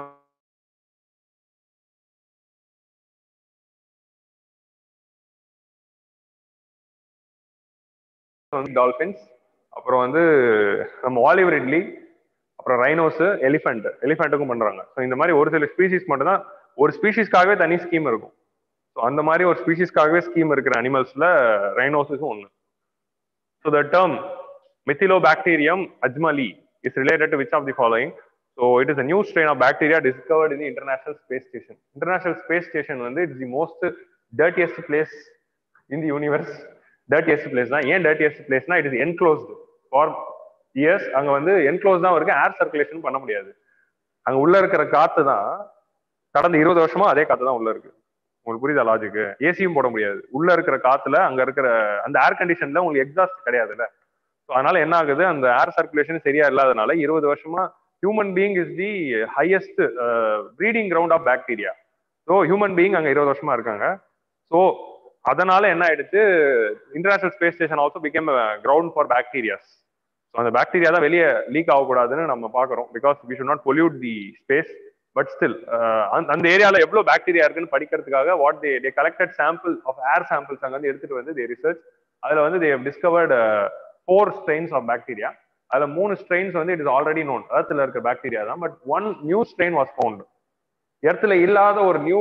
dolphins, அப்புறம் வந்து நம்ம olive ridley, அப்புறம் ரைனோஸ், எலிஃபென்ட்டுக்கும் பண்றாங்க. ஸோ இந்த மாதிரி ஒரு சில ஸ்பீஷிஸ் மட்டும் தான், ஒரு ஸ்பீஷிஸ்க்காகவே தனி ஸ்கீம் இருக்கும். ஸோ அந்த மாதிரி ஒரு ஸ்பீஷிஸ்க்காகவே ஸ்கீம் இருக்கிற அனிமல்ஸ்ல ரைனோஸும் ஒன்று. So the term Methylobacterium ajmali is related to which of the following? So it is a new strain of bacteria discovered in the International Space Station. International Space Station வந்து it is the most dirtiest place in the universe. Dirtiest place தான். ஏன் dirtiest place னா it is enclosed for years. அங்க வந்து enclosed தான் இருக்கு, ஏர் circulation பண்ண முடியாது. அங்க உள்ள இருக்கிற காத்து தான் கடந்த 20 வருஷமா அதே காத்து தான் உள்ள இருக்கு. உங்களுக்கு புரியுதா லாஜிக்கு? ஏசியும் போட முடியாது. உள்ள இருக்கிற காத்துல அங்க இருக்கிற அந்த ஏர் கண்டிஷன்ல உங்களுக்கு எக்ஸாஸ்ட் கிடையாதுல்ல. அதனால என்ன ஆகுது, அந்த ஏர் சர்க்குலேஷன் சரியா இல்லாதனால 20 வருஷமா human being is the highest breeding ground of bacteria. So human being அங்க 20 வருஷமா இருக்காங்க. ஸோ அதனால என்ன ஆயிடுச்சு, international space station also became ground for bacterias. So அந்த பாக்டீரியா தான் வெளியே லீக் ஆகக்கூடாதுன்னு நம்ம பார்க்குறோம். Because we should not pollute the space. But still அந்த ஏரியாவில் எவ்வளோ பாக்டீரியா இருக்குன்னு படிக்கிறதுக்காக what they collected sample of air samples அங்கே வந்து எடுத்துட்டு வந்து தே ரிசர்ச். அதில் வந்து they discovered 4 strains of bacteria. அதில் 3 strains வந்து இட் இஸ் ஆல்ரெடி நோன், எர்த்தில் இருக்க பாக்டீரியா தான். But 1 new strain was found. எர்த்தில் இல்லாத ஒரு நியூ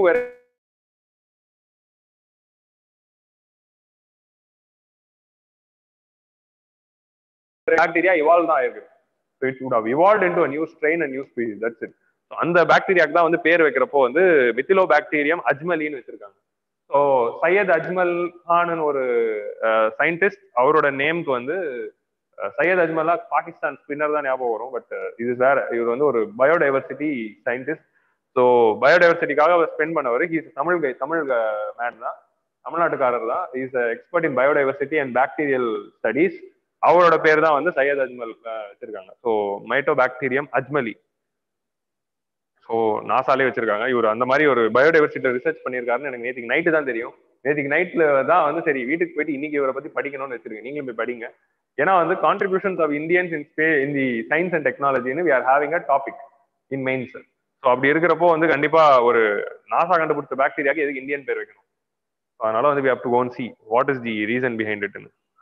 பாக்டீரியா இவால்வ் தான் ஆயிருக்கு. So it would have evolved into a new strain and new species. That's it. So அந்த பாக்டீரியாக்கு தான் வந்து பேர் வைக்கிறப்போ வந்து மித்திலோபாக்டீரியம் அஜ்மலின்னு வச்சிருக்காங்க. ஸோ சையத் அஜ்மல் கான் ஒரு சயின்டிஸ்ட், அவரோட நேம்க்கு வந்து சையத் அஜ்மல்லா பாகிஸ்தான் ஸ்பின்னர் தான் ஞாபகம் வரும். பட் இது வேற, இவர் வந்து ஒரு பயோடைவர்சிட்டி சயின்டிஸ்ட். ஸோ பயோடைவர்சிட்டிக்காக ஸ்பெண்ட் பண்ணவர். தமிழ் மேன் தான், தமிழ்நாட்டுக்காரர் தான். Is expert in biodiversity and bacterial studies. அவரோட பேர் தான் வந்து சையத் அஜ்மல் வச்சிருக்காங்க. ஸோ மைட்டோபாக்டீரியம் அஜ்மலி. ஸோ நாசாலே வச்சிருக்காங்க. இவர் அந்த மாதிரி ஒரு பயோடைவர்சிட்டி ரிசர்ச் பண்ணியிருக்காருன்னு எனக்கு நேற்றுக்கு நைட்டு தான் தெரியும். நேற்றுக்கு நைட்ல தான் வந்து சரி வீட்டுக்கு போயிட்டு இன்னைக்கு இவரை பத்தி படிக்கணும்னு வச்சிருக்கேன். நீங்களும் போய் படிங்க. ஏன்னா வந்து contributions of Indians in the science and டெக்னாலஜின்னு we are having a topic in mains. So அப்படி இருக்கிறப்போ வந்து கண்டிப்பா ஒரு நாசா கண்டுபிடிச்ச பாக்டீரியாக்கு எதுக்கு இந்தியன் பேர் வைக்கணும்? அதனால வந்து we have to go and see what is the reason behind it.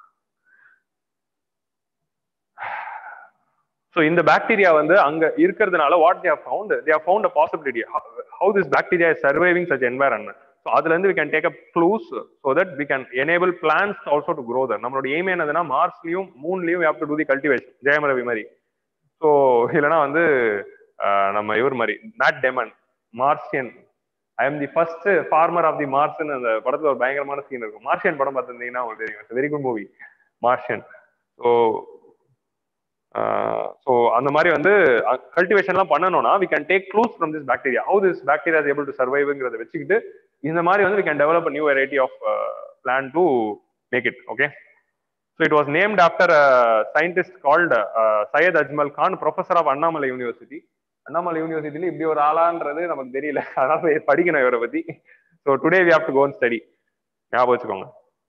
So இந்த பாக்டீரியா வந்து அங்க இருக்கிறதுனால what they have found a possibility how this bacteria is surviving such environment. So அதுல இருந்து we can take up clues so that we can enable plants also to grow there. நம்மளோட aim என்னதுன்னா மார்ஸ்லயும் மூன்லயும் we have to do the cultivation. Jayam Ravi மாதிரி. So இல்லைன்னா வந்து நம்ம இவர் மாதிரி Matt Damon Martian, I am the first farmer of the மார்ஸ்ன்னு அந்த படத்துல ஒரு பயங்கரமான சீன் இருக்கும். மார்சியன் படம் பார்த்துருந்தீங்கன்னா உங்களுக்கு தெரியும். Very good movie Martian. So அந்த மாதிரி வந்து கல்டிவேஷன்லாம் பண்ணணும்னா we can take clues from this bacteria, how this bacteria is able to surviveங்கிறத வச்சுக்கிட்டு இந்த மாதிரி வந்து we can develop a new variety of plant to make it. Okay, so it was named after a scientist called Syed Ajmal Khan, professor of Annamalai University. Annamalai யூனிவர்சிட்டியில இப்படி ஒரு ஆளான்றது நமக்கு தெரியல, அதனால படிக்கணும் இவரை பத்தி. So today we have to go and study. ஞாபகம் வச்சுக்கோங்க.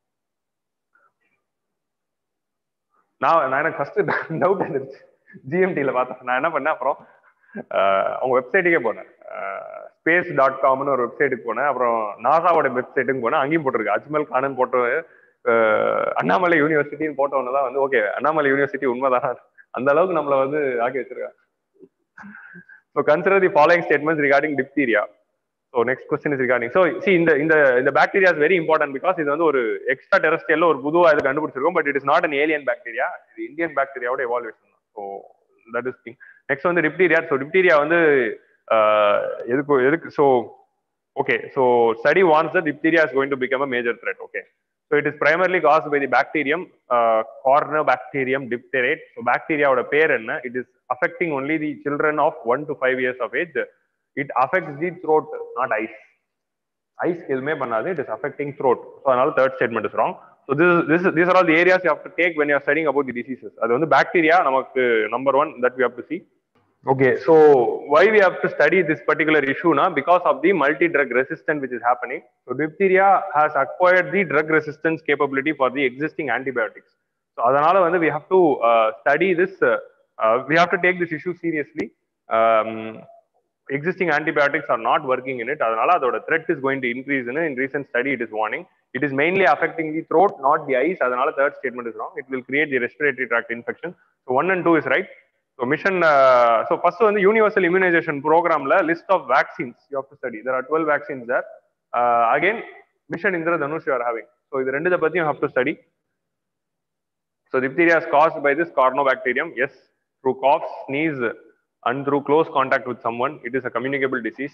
நான் எனக்கு ஃபர்ஸ்ட் டவுட் வந்துருச்சு ஜிஎம்டியில் பார்த்தேன். நான் என்ன பண்ணேன், அப்புறம் அவங்க வெப்சைட்டுக்கே போனேன். space.comனு ஒரு வெப்சைட்டுக்கு போனேன். அப்புறம் நாசாவோட வெப்சைட்டுக்கு போனேன். அங்கேயும் போட்டிருக்கு அஜ்மல் கான் போட்டு அண்ணாமலை யூனிவர்சிட்டின்னு போட்டவொன்னு தான் வந்து ஓகே அண்ணாமலை யூனிவர்சிட்டி உண்மைதான், அந்த அளவுக்கு நம்மளை வந்து ஆக்கி வச்சிருக்காங்க. So consider the following statements regarding diphtheria. So next question is regarding, so see இந்த bacteria is very important because இது வந்து ஒரு எக்ஸ்ட்ரா டெரஸ்ட்ரியல்ல ஒரு புதுவா இது கண்டுபிடிச்சிருக்கோம். But it is not an alien bacteria, இது இந்தியன் பாக்டீரியாவோட evolution. So that is thing. Next வந்து டிப்தீரியா. ஸோ டிப்தீரியா வந்து எதுக்கு so okay, so study warns that diphtheria is going to become a major threat. Okay, so it is primarily caused by the bacterium corynebacterium diphtheriae. So பாக்டீரியாவோட பேர் என்ன? It is affecting only the children of 1 to 5 years of age. It affects the throat, not eyes. Eyes எதுவுமே பண்ணாது, it is affecting throat. So அதனால third statement is wrong. So these are all the areas you have to take when you are studying about the diseases. அது வந்து bacteria நமக்கு number 1 that we have to see. Okay, so why we have to study this particular issue na? Because of the multi-drug resistance which is happening. So diphtheria has acquired the drug resistance capability for the existing antibiotics. So அதனால வந்து we have to study this. We have to take this issue seriously. Existing antibiotics are not working in it. அதனால அதோட threat is going to increase. In recent study it is warning it is mainly affecting the throat, not the eyes. அதனால third statement is wrong. It will create the respiratory tract infection. So 1 and 2 is right. So mission so first வந்து universal immunization programல list of vaccines you have to study. There are 12 vaccines there. Again mission Indradhanush you are having. So இது ரெண்டு பத்தி you have to study. So diphtheria is caused by this Corynebacterium. Yes, through cough, sneeze and through close contact with someone. It is a communicable disease.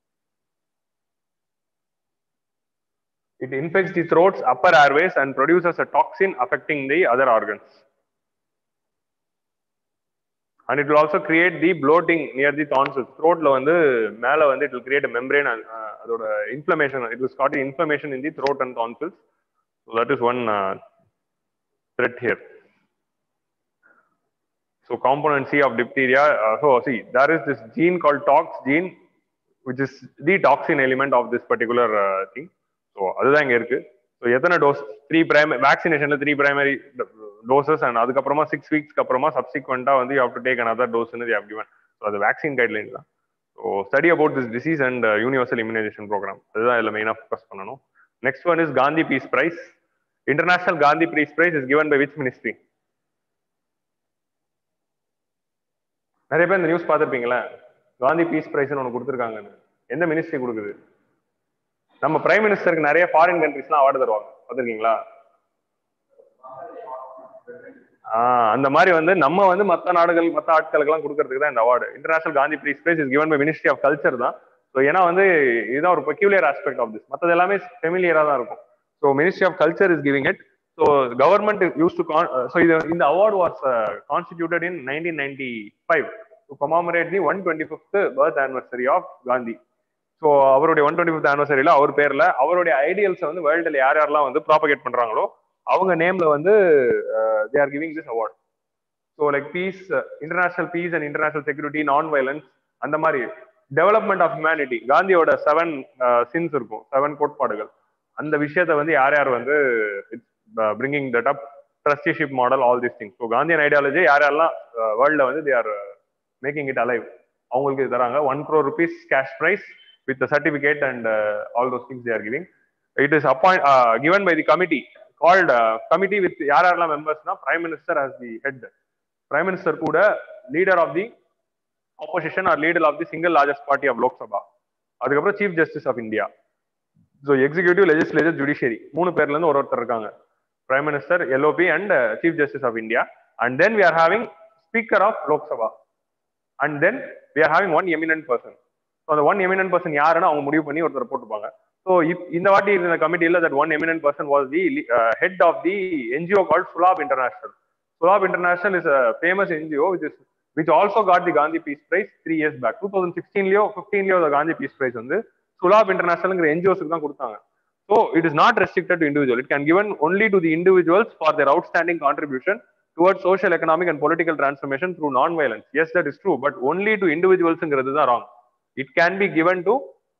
It infects the throats, upper airways and produces a toxin affecting the other organs. and it will also create the bloating near the tonsils. Throat la vandu mela vandu it will create a membrane and adoda inflammation, it will start inflammation in the throat and tonsils. So that is one threat here. So component C of diphtheria, so see, there is this gene called tox gene, which is the toxin element of this particular thing. So அதுதான் இங்க இருக்கு. So எத்தனை dose, 3 primary வேக்சினேஷன்ல 3 primary doses, and அதுக்கப்புறமா 6 weeks அப்புறமா சப்சிக்வெண்டா வந்து you have to take another dose ன்னு they have given. So அது வேக்சின் கைட்லைன் தான். So study about this disease and universal immunization program, அதுதான் இதுல மெயினா ஃபோக்கஸ் பண்ணணும். Next one is Gandhi Peace Prize. International Gandhi Peace Prize is given by which ministry? நிறைய பேர் இந்த news பார்த்துருப்பீங்களா, காந்தி பீஸ் பிரைஸ் ஒன்று கொடுத்துருக்காங்கன்னு. எந்த மினிஸ்ட்ரி கொடுக்குது? நம்ம பிரைம் மினிஸ்டருக்கு நிறைய ஃபாரின் கண்ட்ரிஸ்லாம் அவார்டு தருவாங்க, பார்த்துருக்கீங்களா? அந்த மாதிரி வந்து நம்ம வந்து மற்ற நாடுகள் மற்ற ஆட்களுக்கெல்லாம் கொடுக்கறதுக்கு தான் இந்த award. International Gandhi peace prize is given by ministry of culture தான். ஸோ ஏன்னா வந்து இதுதான் ஒரு பெக்யூலியர் ஆஸ்பெக்ட் ஆஃப் திஸ், மற்றது எல்லாமே ஃபெமிலியராக தான் இருக்கும். So ministry of culture is giving it. So government used to so the award was constituted in 1995 to commemorate the 125th birth anniversary of Gandhi. So அவருடைய 125th anniversary ல அவர் பேர்ல அவருடைய ideals வந்து வேர்ல்டுல யார் யாரெல்லாம் வந்து ப்ராபகேட் பண்றாங்களோ அவங்க நேம்ல வந்து they are giving this award. So like peace, international peace and international security, non-violence, அந்த மாதிரி டெவலப்மெண்ட் ஆஃப் ஹியூமனிட்டி, காந்தியோட 7 sins இருக்கும், 7 கோட்பாடுகள். அந்த விஷயத்தை வந்து யார் யார் வந்து bringing that up, trusteeship model, all these things. So Gandhian ideology யாரெல்லாம் வேர்ல்ட்ல வந்து they are making it alive, அவங்களுக்கு தராங்க 1 crore rupees cash prize with the certificate and all those things they are giving. It is given by the committee called committee with யாரெல்லாம் மெம்பர்ஸ்னா prime minister as the head, prime minister கூட leader of the opposition or leader of the single largest party of Lok Sabha, அதுக்கப்புறம் chief justice of India. So executive, legislature, judiciary, 3 பேர்ல இருந்து ஒருத்தர் இருக்காங்க, Prime Minister, LOP and Chief Justice of India. And then we are having Speaker of Lok Sabha. And then we are having one eminent person. So the one eminent person யாருன்னா அவங்க முடிவு பண்ணி ஒருத்தர் போட்டுப்பாங்க. So இந்த வாட்டி இந்த கமிட்டியில் that one eminent person was the head of the NGO called Sulabh International. Sulabh International is a famous NGO which also got the Gandhi Peace Prize 3 years back. 2016லயோ 15லயோ the Gandhi Peace Prize வந்து Sulabh Internationalங்கிற NGOஸ்க்கு தான் கொடுத்தாங்க. So it is not restricted to individual. It can given only to the individuals for their outstanding contribution towards social, economic and political transformation through non-violence. Yes, that is true, but only to individuals is wrong. It can be given to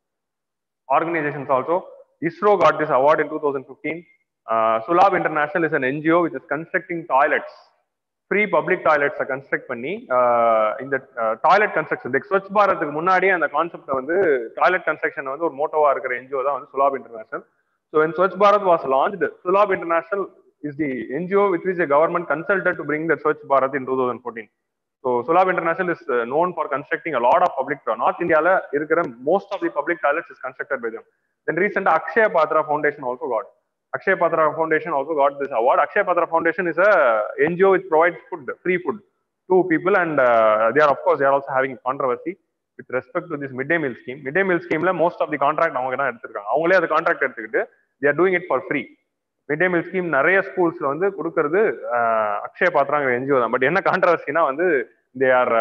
organizations also. ISRO got this award in 2015. Sulabh International is an NGO which is constructing toilets, free public toilets are construct பண்ணி இந்த toilet construction Swachh பாரத்துக்கு முன்னாடியே அந்த concept வந்து toilet construction வந்து ஒரு மோட்டோவா இருக்கிற NGO தான் வந்து Sulabh International. So when Swachh Bharat was launched, Sulabh International is the NGO which is a government consulted to bring the Swachh Bharat in 2014. So Sulabh International is known for constructing a lot of public North India la irukra most of the public toilets is constructed by them. Then recent Akshaya Patra Foundation also got. Akshaya Patra Foundation also got this award. Akshaya Patra Foundation is a NGO which provides food, free food to people, and they are, of course, they are also having controversy with respect to this midday meal scheme. Midday meal scheme la most of the contract avanga da eduthirukanga, avங்களே அந்த contract எடுத்துக்கிட்டு they are doing it for free. Mid day meal scheme நிறைய ஸ்கூல்ஸ்ல வந்து கொடுக்கறது அக்ஷய பாத்ராங்கிற NGO தான். But என்ன கான்ட்ரவர்சினா வந்து they are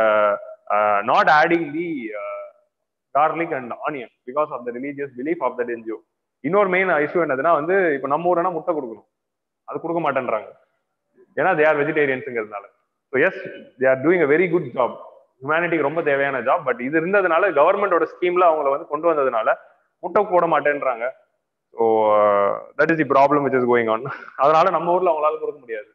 not adding the garlic and onion because of the religious belief of that NGO. இன்னொரு மெயின் இஷ்யூ என்னதுன்னா வந்து இப்போ நம்ம ஊர்னா முட்டை கொடுக்கணும், அது கொடுக்க மாட்டேன்றாங்க, ஏன்னா they are vegetariansங்கிறதுனால. So yes, they are doing a very good job, ஹியூமனிட்டிக்கு ரொம்ப தேவையான ஜாப். பட் இது இருந்ததுனால கவர்மெண்டோட ஸ்கீம்ல அவங்கள வந்து கொண்டு வந்ததுனால முட்டை போட மாட்டேன்றாங்க. So that is the problem which is going on. அதனால நம்ம ஊர்ல அவங்களால கொடுக்க முடியாது.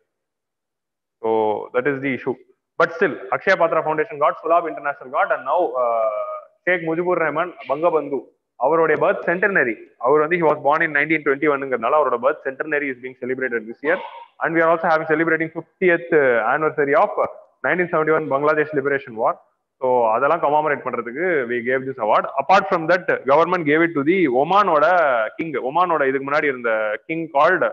So that is the issue. But still Akshaya Patra foundation got, Sulabh international got, and now Sheikh Mujibur Rahman Bangabandhu அவருடைய பர்த் சென்டனரி, அவர் வந்து he was born in 1921ங்கிறதுனால அவரோட birth centenary is being celebrated this year, and we are also having celebrating 50th anniversary of 1971 Bangladesh Liberation War. So அதெல்லாம் commemorate பண்றதுக்கு we gave this award. Apart from that, government gave it to the ஒமானோட king. ஒமானோட இதுக்கு முன்னாடி இருந்த king called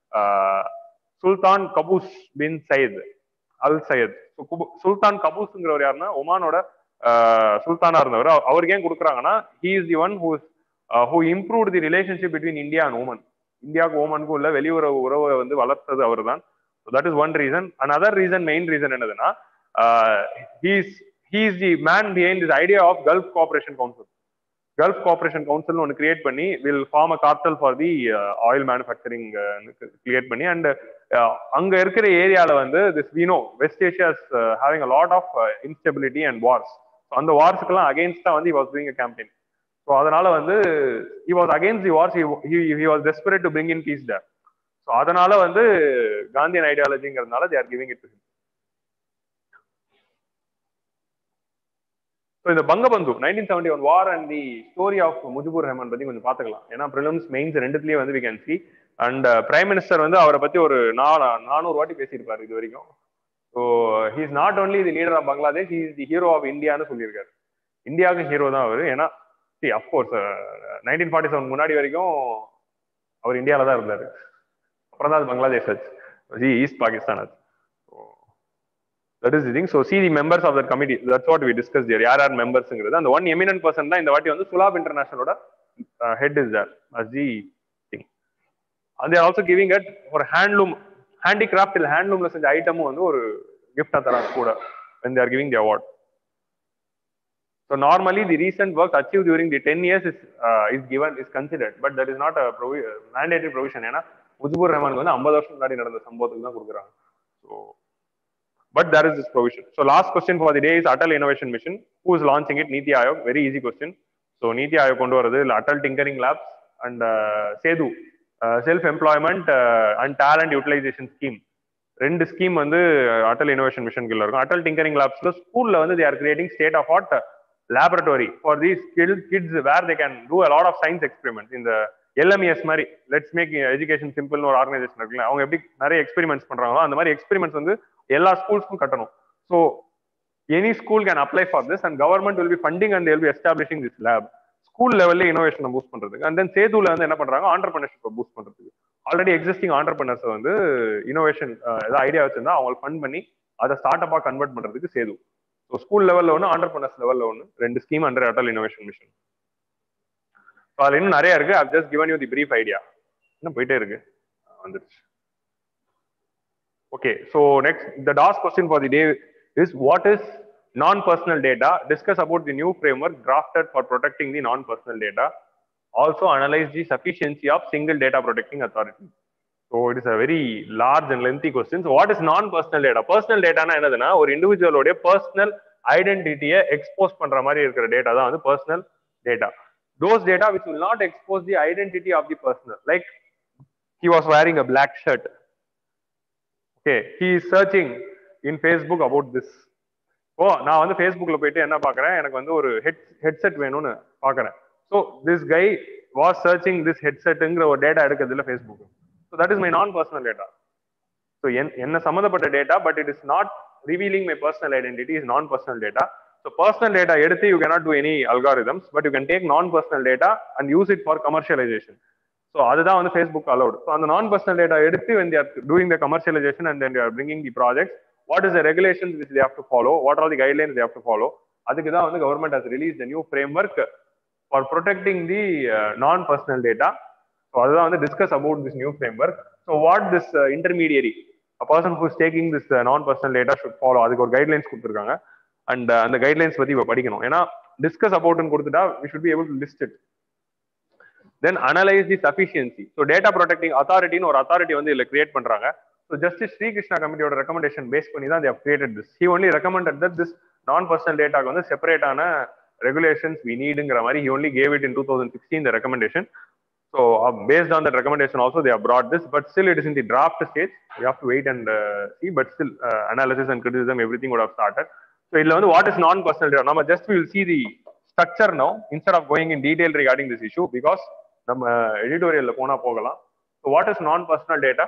Sultan Qaboos bin Said al Said. Sultan கபூஸ்ங்கிறவர் யாருன்னா ஒமானோட சுல்தானா இருந்தவர். அவருக்கு ஏன் கொடுக்குறாங்கன்னா he is the one who improved the relationship between India and Oman. இந்தியாவுக்கு ஓமனுக்கும் உள்ள வெளியுறவு உறவை வந்து வளர்த்தது அவர் தான். So that is one reason. Another reason, main reason என்னதுன்னா He's the man behind this idea of Gulf Cooperation Council. Gulf Cooperation Council ஒன்று create பண்ணி will form a cartel for the oil manufacturing create பண்ணி and அங்க இருக்கிற ஏரியால வந்து this we know West Asia is having a lot of instability and wars. அந்த வார்ஸ்க்கெல்லாம் அகேன்ஸ்டா வந்து he was doing a campaign. So அதனால வந்து he was against the wars. He was desperate to bring in peace there. So அதனால வந்து காந்தியன் ஐடியாலஜிங்கிறதுனால they are giving it to him. So இந்த Bangabandhu 1971 war and the story of Mujibur Rahman பத்தி கொஞ்சம் பார்த்துக்கலாம். ஏன்னா ப்ரிலிம்ஸ் மெயின்ஸ் ரெண்டுத்துலயே வந்து we can see. And prime minister வந்து அவரை பத்தி ஒரு 400 வாட்டி பேசியிருப்பாரு இது வரைக்கும். So he is not only the leader of Bangladesh, he is the hero of இந்தியான்னு சொல்லியிருக்காரு. இந்தியாவுக்கு ஹீரோ தான் அவர். ஏன்னா அஃப்கோர்ஸ் 1947 முன்னாடி வரைக்கும் அவர் இந்தியாவில தான் இருந்தாரு. அப்புறம் தான் அது பங்களாதேஷ் ஆச்சு, ஈஸ்ட் பாகிஸ்தான் ஆச்சு. That is the thing. So see the members of that committee. That's what we discussed here. யார் யார் மெம்பர்ஸ்ங்கிறது. அந்த ஒன் எமினன்ட் பர்சன் தான் இந்த வாட்டி வந்து சுலாப் இன்டர்நேஷனலோட head is there as the thing. And they are also giving it for handloom, handicraft இல்ல ஹேண்ட்லூம்ல செஞ்ச ஐட்டமும் வந்து ஒரு gift தராங்க கூட when they are giving the award. So normally the recent work achieved during the 10 years is considered, but that is not a mandatory provision. ஏன்னா முஜிபுர் ரஹ்மான் வந்து 50 வருஷம் முன்னாடி நடந்த சம்பவத்துக்கு தான் கொடுக்குறாங்க. So but there is this provision. So last question for the day is Atal Innovation Mission. Who is launching it? Niti Aayog. Very easy question. So Niti Aayog kondu varudhu Atal Tinkering Labs and SEDU, self-employment and talent utilization scheme. ரெண்டு scheme வந்து Atal innovation mission கீழ இருக்கும். Atal tinkering லேப்ஸ்ல ஸ்கூல்ல வந்து they are creating state of art laboratory for these skilled kids where they can do a lot of science experiments. இந்த LMS மாதிரி let's make education சிம்பிள்னு ஒரு ஆர்கனைசேஷன் இருக்குல்ல, அவங்க எப்படி நிறைய எக்ஸ்பெரிமெண்ட்ஸ் பண்றாங்களோ அந்த மாதிரி எக்ஸ்பெரிமெண்ட்ஸ் வந்து எல்லா ஸ்கூல்ஸ்க்கும் கட்டணும். So any school can apply for this and government will be funding and will be establishing this lab school லெவல்ல இனோவேஷனை பூஸ்ட் பண்றதுக்கு. அண்ட் தென் சேதுல வந்து என்ன பண்றாங்க, ஆண்டர்பிரினர்ஷிப்பை பூஸ்ட் பண்றதுக்கு. ஆல்ரெடி எக்ஸிஸ்டிங் ஆண்டர்பிரினர்ஸ் வந்து இனோவேஷன் ஏதாவது ஐடியா வச்சிருந்தா அவங்களுக்கு ஃபண்ட் பண்ணி அதை ஸ்டார்ட் அப்பா கன்வெர்ட் பண்றதுக்கு சேது. ஸோ ஸ்கூல் லெவல்ல ஒன்று, ஆண்டர்பிரினர்ஸ் லெவல்ல ஒன்று, ரெண்டு scheme under Atal innovation mission. So அதுல இன்னும் நிறைய இருக்கு. I've just given you the brief idea. இன்னும் போயிட்டே இருக்கு வந்துருச்சு. Okay, so next, the last question for the day is what is non-personal data? Discuss about the new framework drafted for protecting the non-personal data. Also analyze the sufficiency of single data protecting authority. So it is a very large and lengthy question. So what is non-personal data? Personal data na enadana or individual oda personal identity expose பண்ற மாதிரி இருக்கிற data தான் வந்து personal data. Those data which will not expose the identity of the person, like he was wearing a black shirt. Okay, he is searching in Facebook about this. ஓ நான் வந்து Facebookல போயிட்டு என்ன பார்க்கறேன், எனக்கு வந்து ஒரு ஹெட்செட் வேணும்னு பார்க்கறேன். So this guy was searching this headsetங்கிற ஒரு டேட்டா எடுக்கிறது இல்ல Facebook. So that is my non-personal data. So என்ன சம்பந்தப்பட்ட data, but it is not revealing my personal identity, is non-personal data. So personal data எடுத்து you cannot do any algorithms, but you can take non-personal data and use it for commercialization. So அதுதான் வந்து Facebook allowed. So அந்த non-personal data எடுத்து when they are doing the commercialization and then they are bringing the projects, what is the regulations which they have to follow, what are the guidelines they have to follow. அதுக்கு தான் வந்து government has released a new framework for protecting the non-personal data. So அதுதான் வந்து discuss about this new framework. So what this intermediary, a person who is taking this non-personal data should follow, அதுக்கு ஒரு guidelines கொடுத்திருக்காங்க. And அந்த guidelines பத்தி இப்ப படிக்கணும். ஏன்னா discuss about ன்னு கொடுத்துட்டா we should be able to list it. Then analyze the sufficiency. So data protecting authority ன்னு ஒரு authority வந்து இதுல create பண்றாங்க. So Justice Sri Krishna committeeயோட recommendation base பண்ணி தான் they have created this. He only recommended that this non-personal data வந்து separate ஆன regulations we needங்கிற மாதிரி he only gave it in 2016 the recommendation. So based on that recommendation also they have brought this, but still it is in the draft stage. We have to wait and see, but still analysis and criticism everything would have started. So இதுல வந்து what is non-personal data? நம்ம just we will see the structure now instead of going in detail regarding this issue, because நம்ம எடிட்டோரியல்ல போனா போகலாம். So what is non-personal data?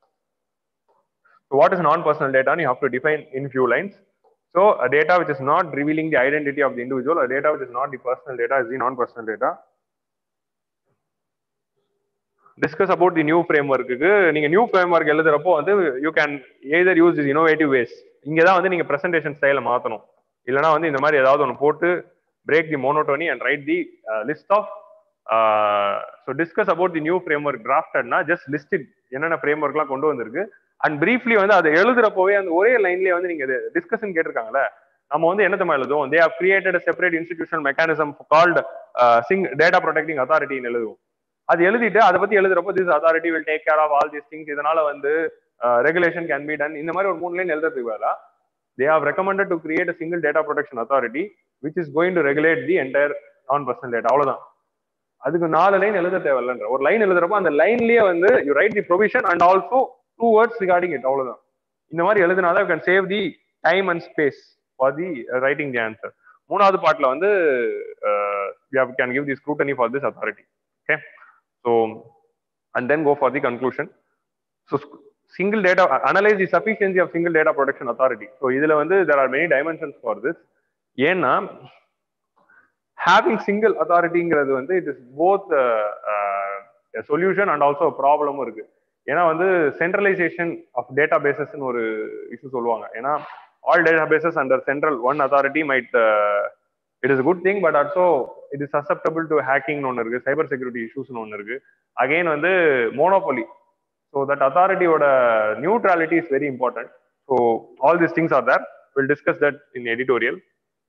So what is non-personal data? You have to define in few lines. So a data which is not revealing the identity of the individual, a data which is not the personal data is the non-personal data. Discuss about the new framework. நீங்க new framework எழுதுறப்போ வந்து you can either use this innovative ways. இங்க தான் வந்து நீங்க presentation style மாத்தணும். இல்லனா வந்து இந்த மாதிரி ஏதாவது ஒன்னு போட்டு break the monotony and write the list of so discuss about the new framework drafted na just list it என்னென்ன framework எல்லாம் கொண்டு வந்திருக்கு அண்ட் பிரீஃப்லி வந்து அதை எழுதுறப்போவே அந்த ஒரே லைன்லயே வந்து நீங்க டிஸ்கஷன் கேட்டிருக்காங்கல்ல, நம்ம வந்து என்ன தெரியுமா எழுதுவோம், they have created separate institutional mechanism called data protecting அத்தாரிட்டின்னு எழுதுவோம். அது எழுதிட்டு அதை பத்தி எழுதுறப்போ this authority will take care of all these things, இதனால வந்து ரெகுலேஷன் கேன் பி டன், இந்த மாதிரி ஒரு 3 லைன் எழுதுறதுக்கு வேலை they have recommended to create a single data protection authority which is going to regulate the entire non-personal data. அவ்வளவுதான். அதுக்கு 4 line எழுத தேவையில்லைன்ற ஒரு லைன் எழுதுறப்போ அந்த லைன்லயே வந்து you write the provision and also 2 words regarding it. அவ்வளவுதான். இந்த மாதிரி எழுதுனால you can save the time and space for the writing the answer. மூணாவது பார்ட்ல வந்து we can give the scrutiny for this authority. Okay, so and then go for the conclusion. So single data, analyze the sufficiency of single data protection authority. So இதுல வந்து there are many dimensions for this. ஏன்னா having single authorityங்கிறது வந்து it is both a solution and also a problem இருக்கு. ஏன்னா வந்து centralization of databases ஒரு issue சொல்லுவாங்க. ஏன்னா all databases under central one authority might it is a good thing, but also it is susceptible to hacking ஒன்று இருக்கு, cyber security issues ஒன்று இருக்கு. Again வந்து monopoly. So that authority oda neutrality is very important. So all these things are there. We'll discuss that in the editorial.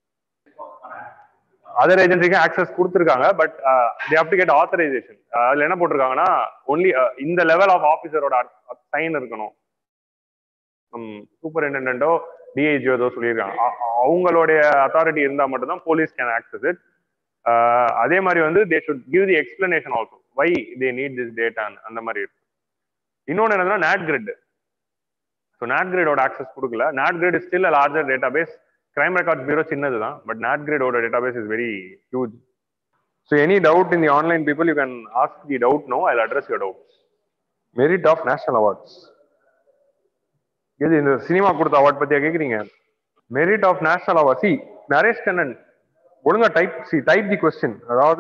Other agencies access கொடுத்திருக்காங்க, but they have to get authorization. அதுல என்ன போட்டிருக்காங்கன்னா only in the level of officer ஓட sign இருக்கணும். சூப்பரிண்டெண்டோ டிஐஜிஓ ஏதோ சொல்லியிருக்காங்க. அவங்களுடைய அத்தாரிட்டி இருந்தால் மட்டும்தான் போலீஸ் கேன் ஆக்சஸ் இட். அதே மாதிரி வந்து they should give the explanation also why they need this data அந்த மாதிரி இருக்கு. இன்னொன்று என்னன்னா NatGrid. ஸோ NatGrid-ஓட ஆக்சஸ் கொடுக்கல. NatGrid is still a larger database. Crime Records Bureau சின்னது தான், பட் NatGrid-ஓட database is very huge. So any doubt in the online people, you can ask the doubt now. I'll address your doubts. Merit of National Awards. இது இந்த cinema கொடுத்த award பத்தியா கேட்குறீங்க? Merit of national award. C Naresh Kannan ஒழுங்கா type the question. அதாவது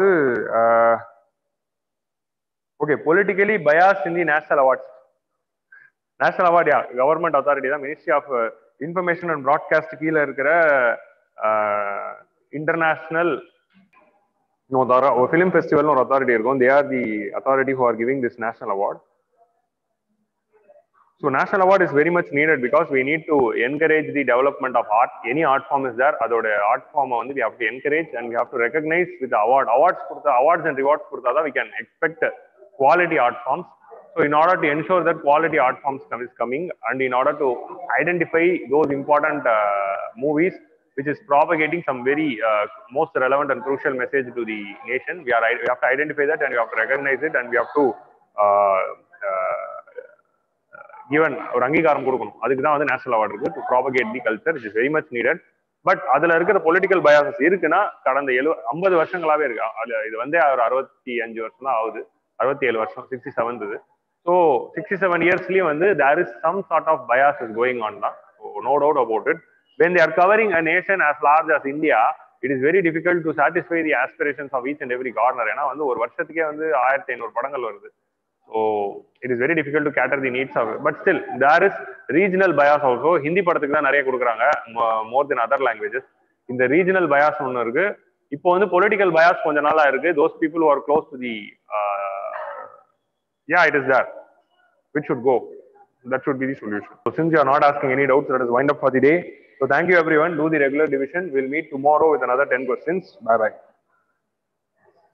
okay, politically bias in the national awards. National award யா government authority தான். Ministry of information and broadcast கீழே இருக்கிற இன்டர்நேஷனல் ஒரு ஃபிலிம் ஃபெஸ்டிவல்னு ஒரு அத்தாரிட்டி இருக்கும். They are the authority who are giving this national award. So national award is very much needed because we need to encourage the development of art. Any art form is there. Adoda art form வந்து we have to encourage and we have to recognize with the awards and rewards கொடுத்தா we can expect quality art forms. So in order to ensure that quality art forms is coming, and in order to identify those important movies which is propagating some very most relevant and crucial message to the nation, we have to identify that and we have to recognize it and we have to given ஒரு அங்கீகாரம் கொடுக்கணும். அதுக்கு தான் வந்து national award இருக்கு, to propagate the culture. It is very much needed. But அதுல இருக்கிற political biases இருக்குன்னா கடந்த 50 வருஷங்களாவே இருக்கு. இது வந்து ஒரு 65 வருஷம் தான் ஆகுது, 67 வருஷம், 67 இது. ஸோ 67 இயர்ஸ்லயும் வந்து there is some sort of bias is going on தான். No doubt about it. When they are covering a nation as large as India, it is very difficult to satisfy the aspirations of each and every corner. ஏன்னா வந்து ஒரு வருஷத்துக்கே வந்து 1500 படங்கள் வருது. So it is very difficult to cater the needs of it. But still there is regional bias also. Hindi படத்துக்கு தான் நிறைய கொடுக்குறாங்க more than other languages. இந்த regional bias ஒன்று இருக்கு. இப்போ வந்து political bias கொஞ்ச நாளா இருக்கு. Those people who are close to the it is there, which should go. That should be the solution. So since you are not asking any doubts, let us wind up for the day. So thank you everyone. Do the regular division. We'll meet tomorrow with another 10 questions. Bye bye.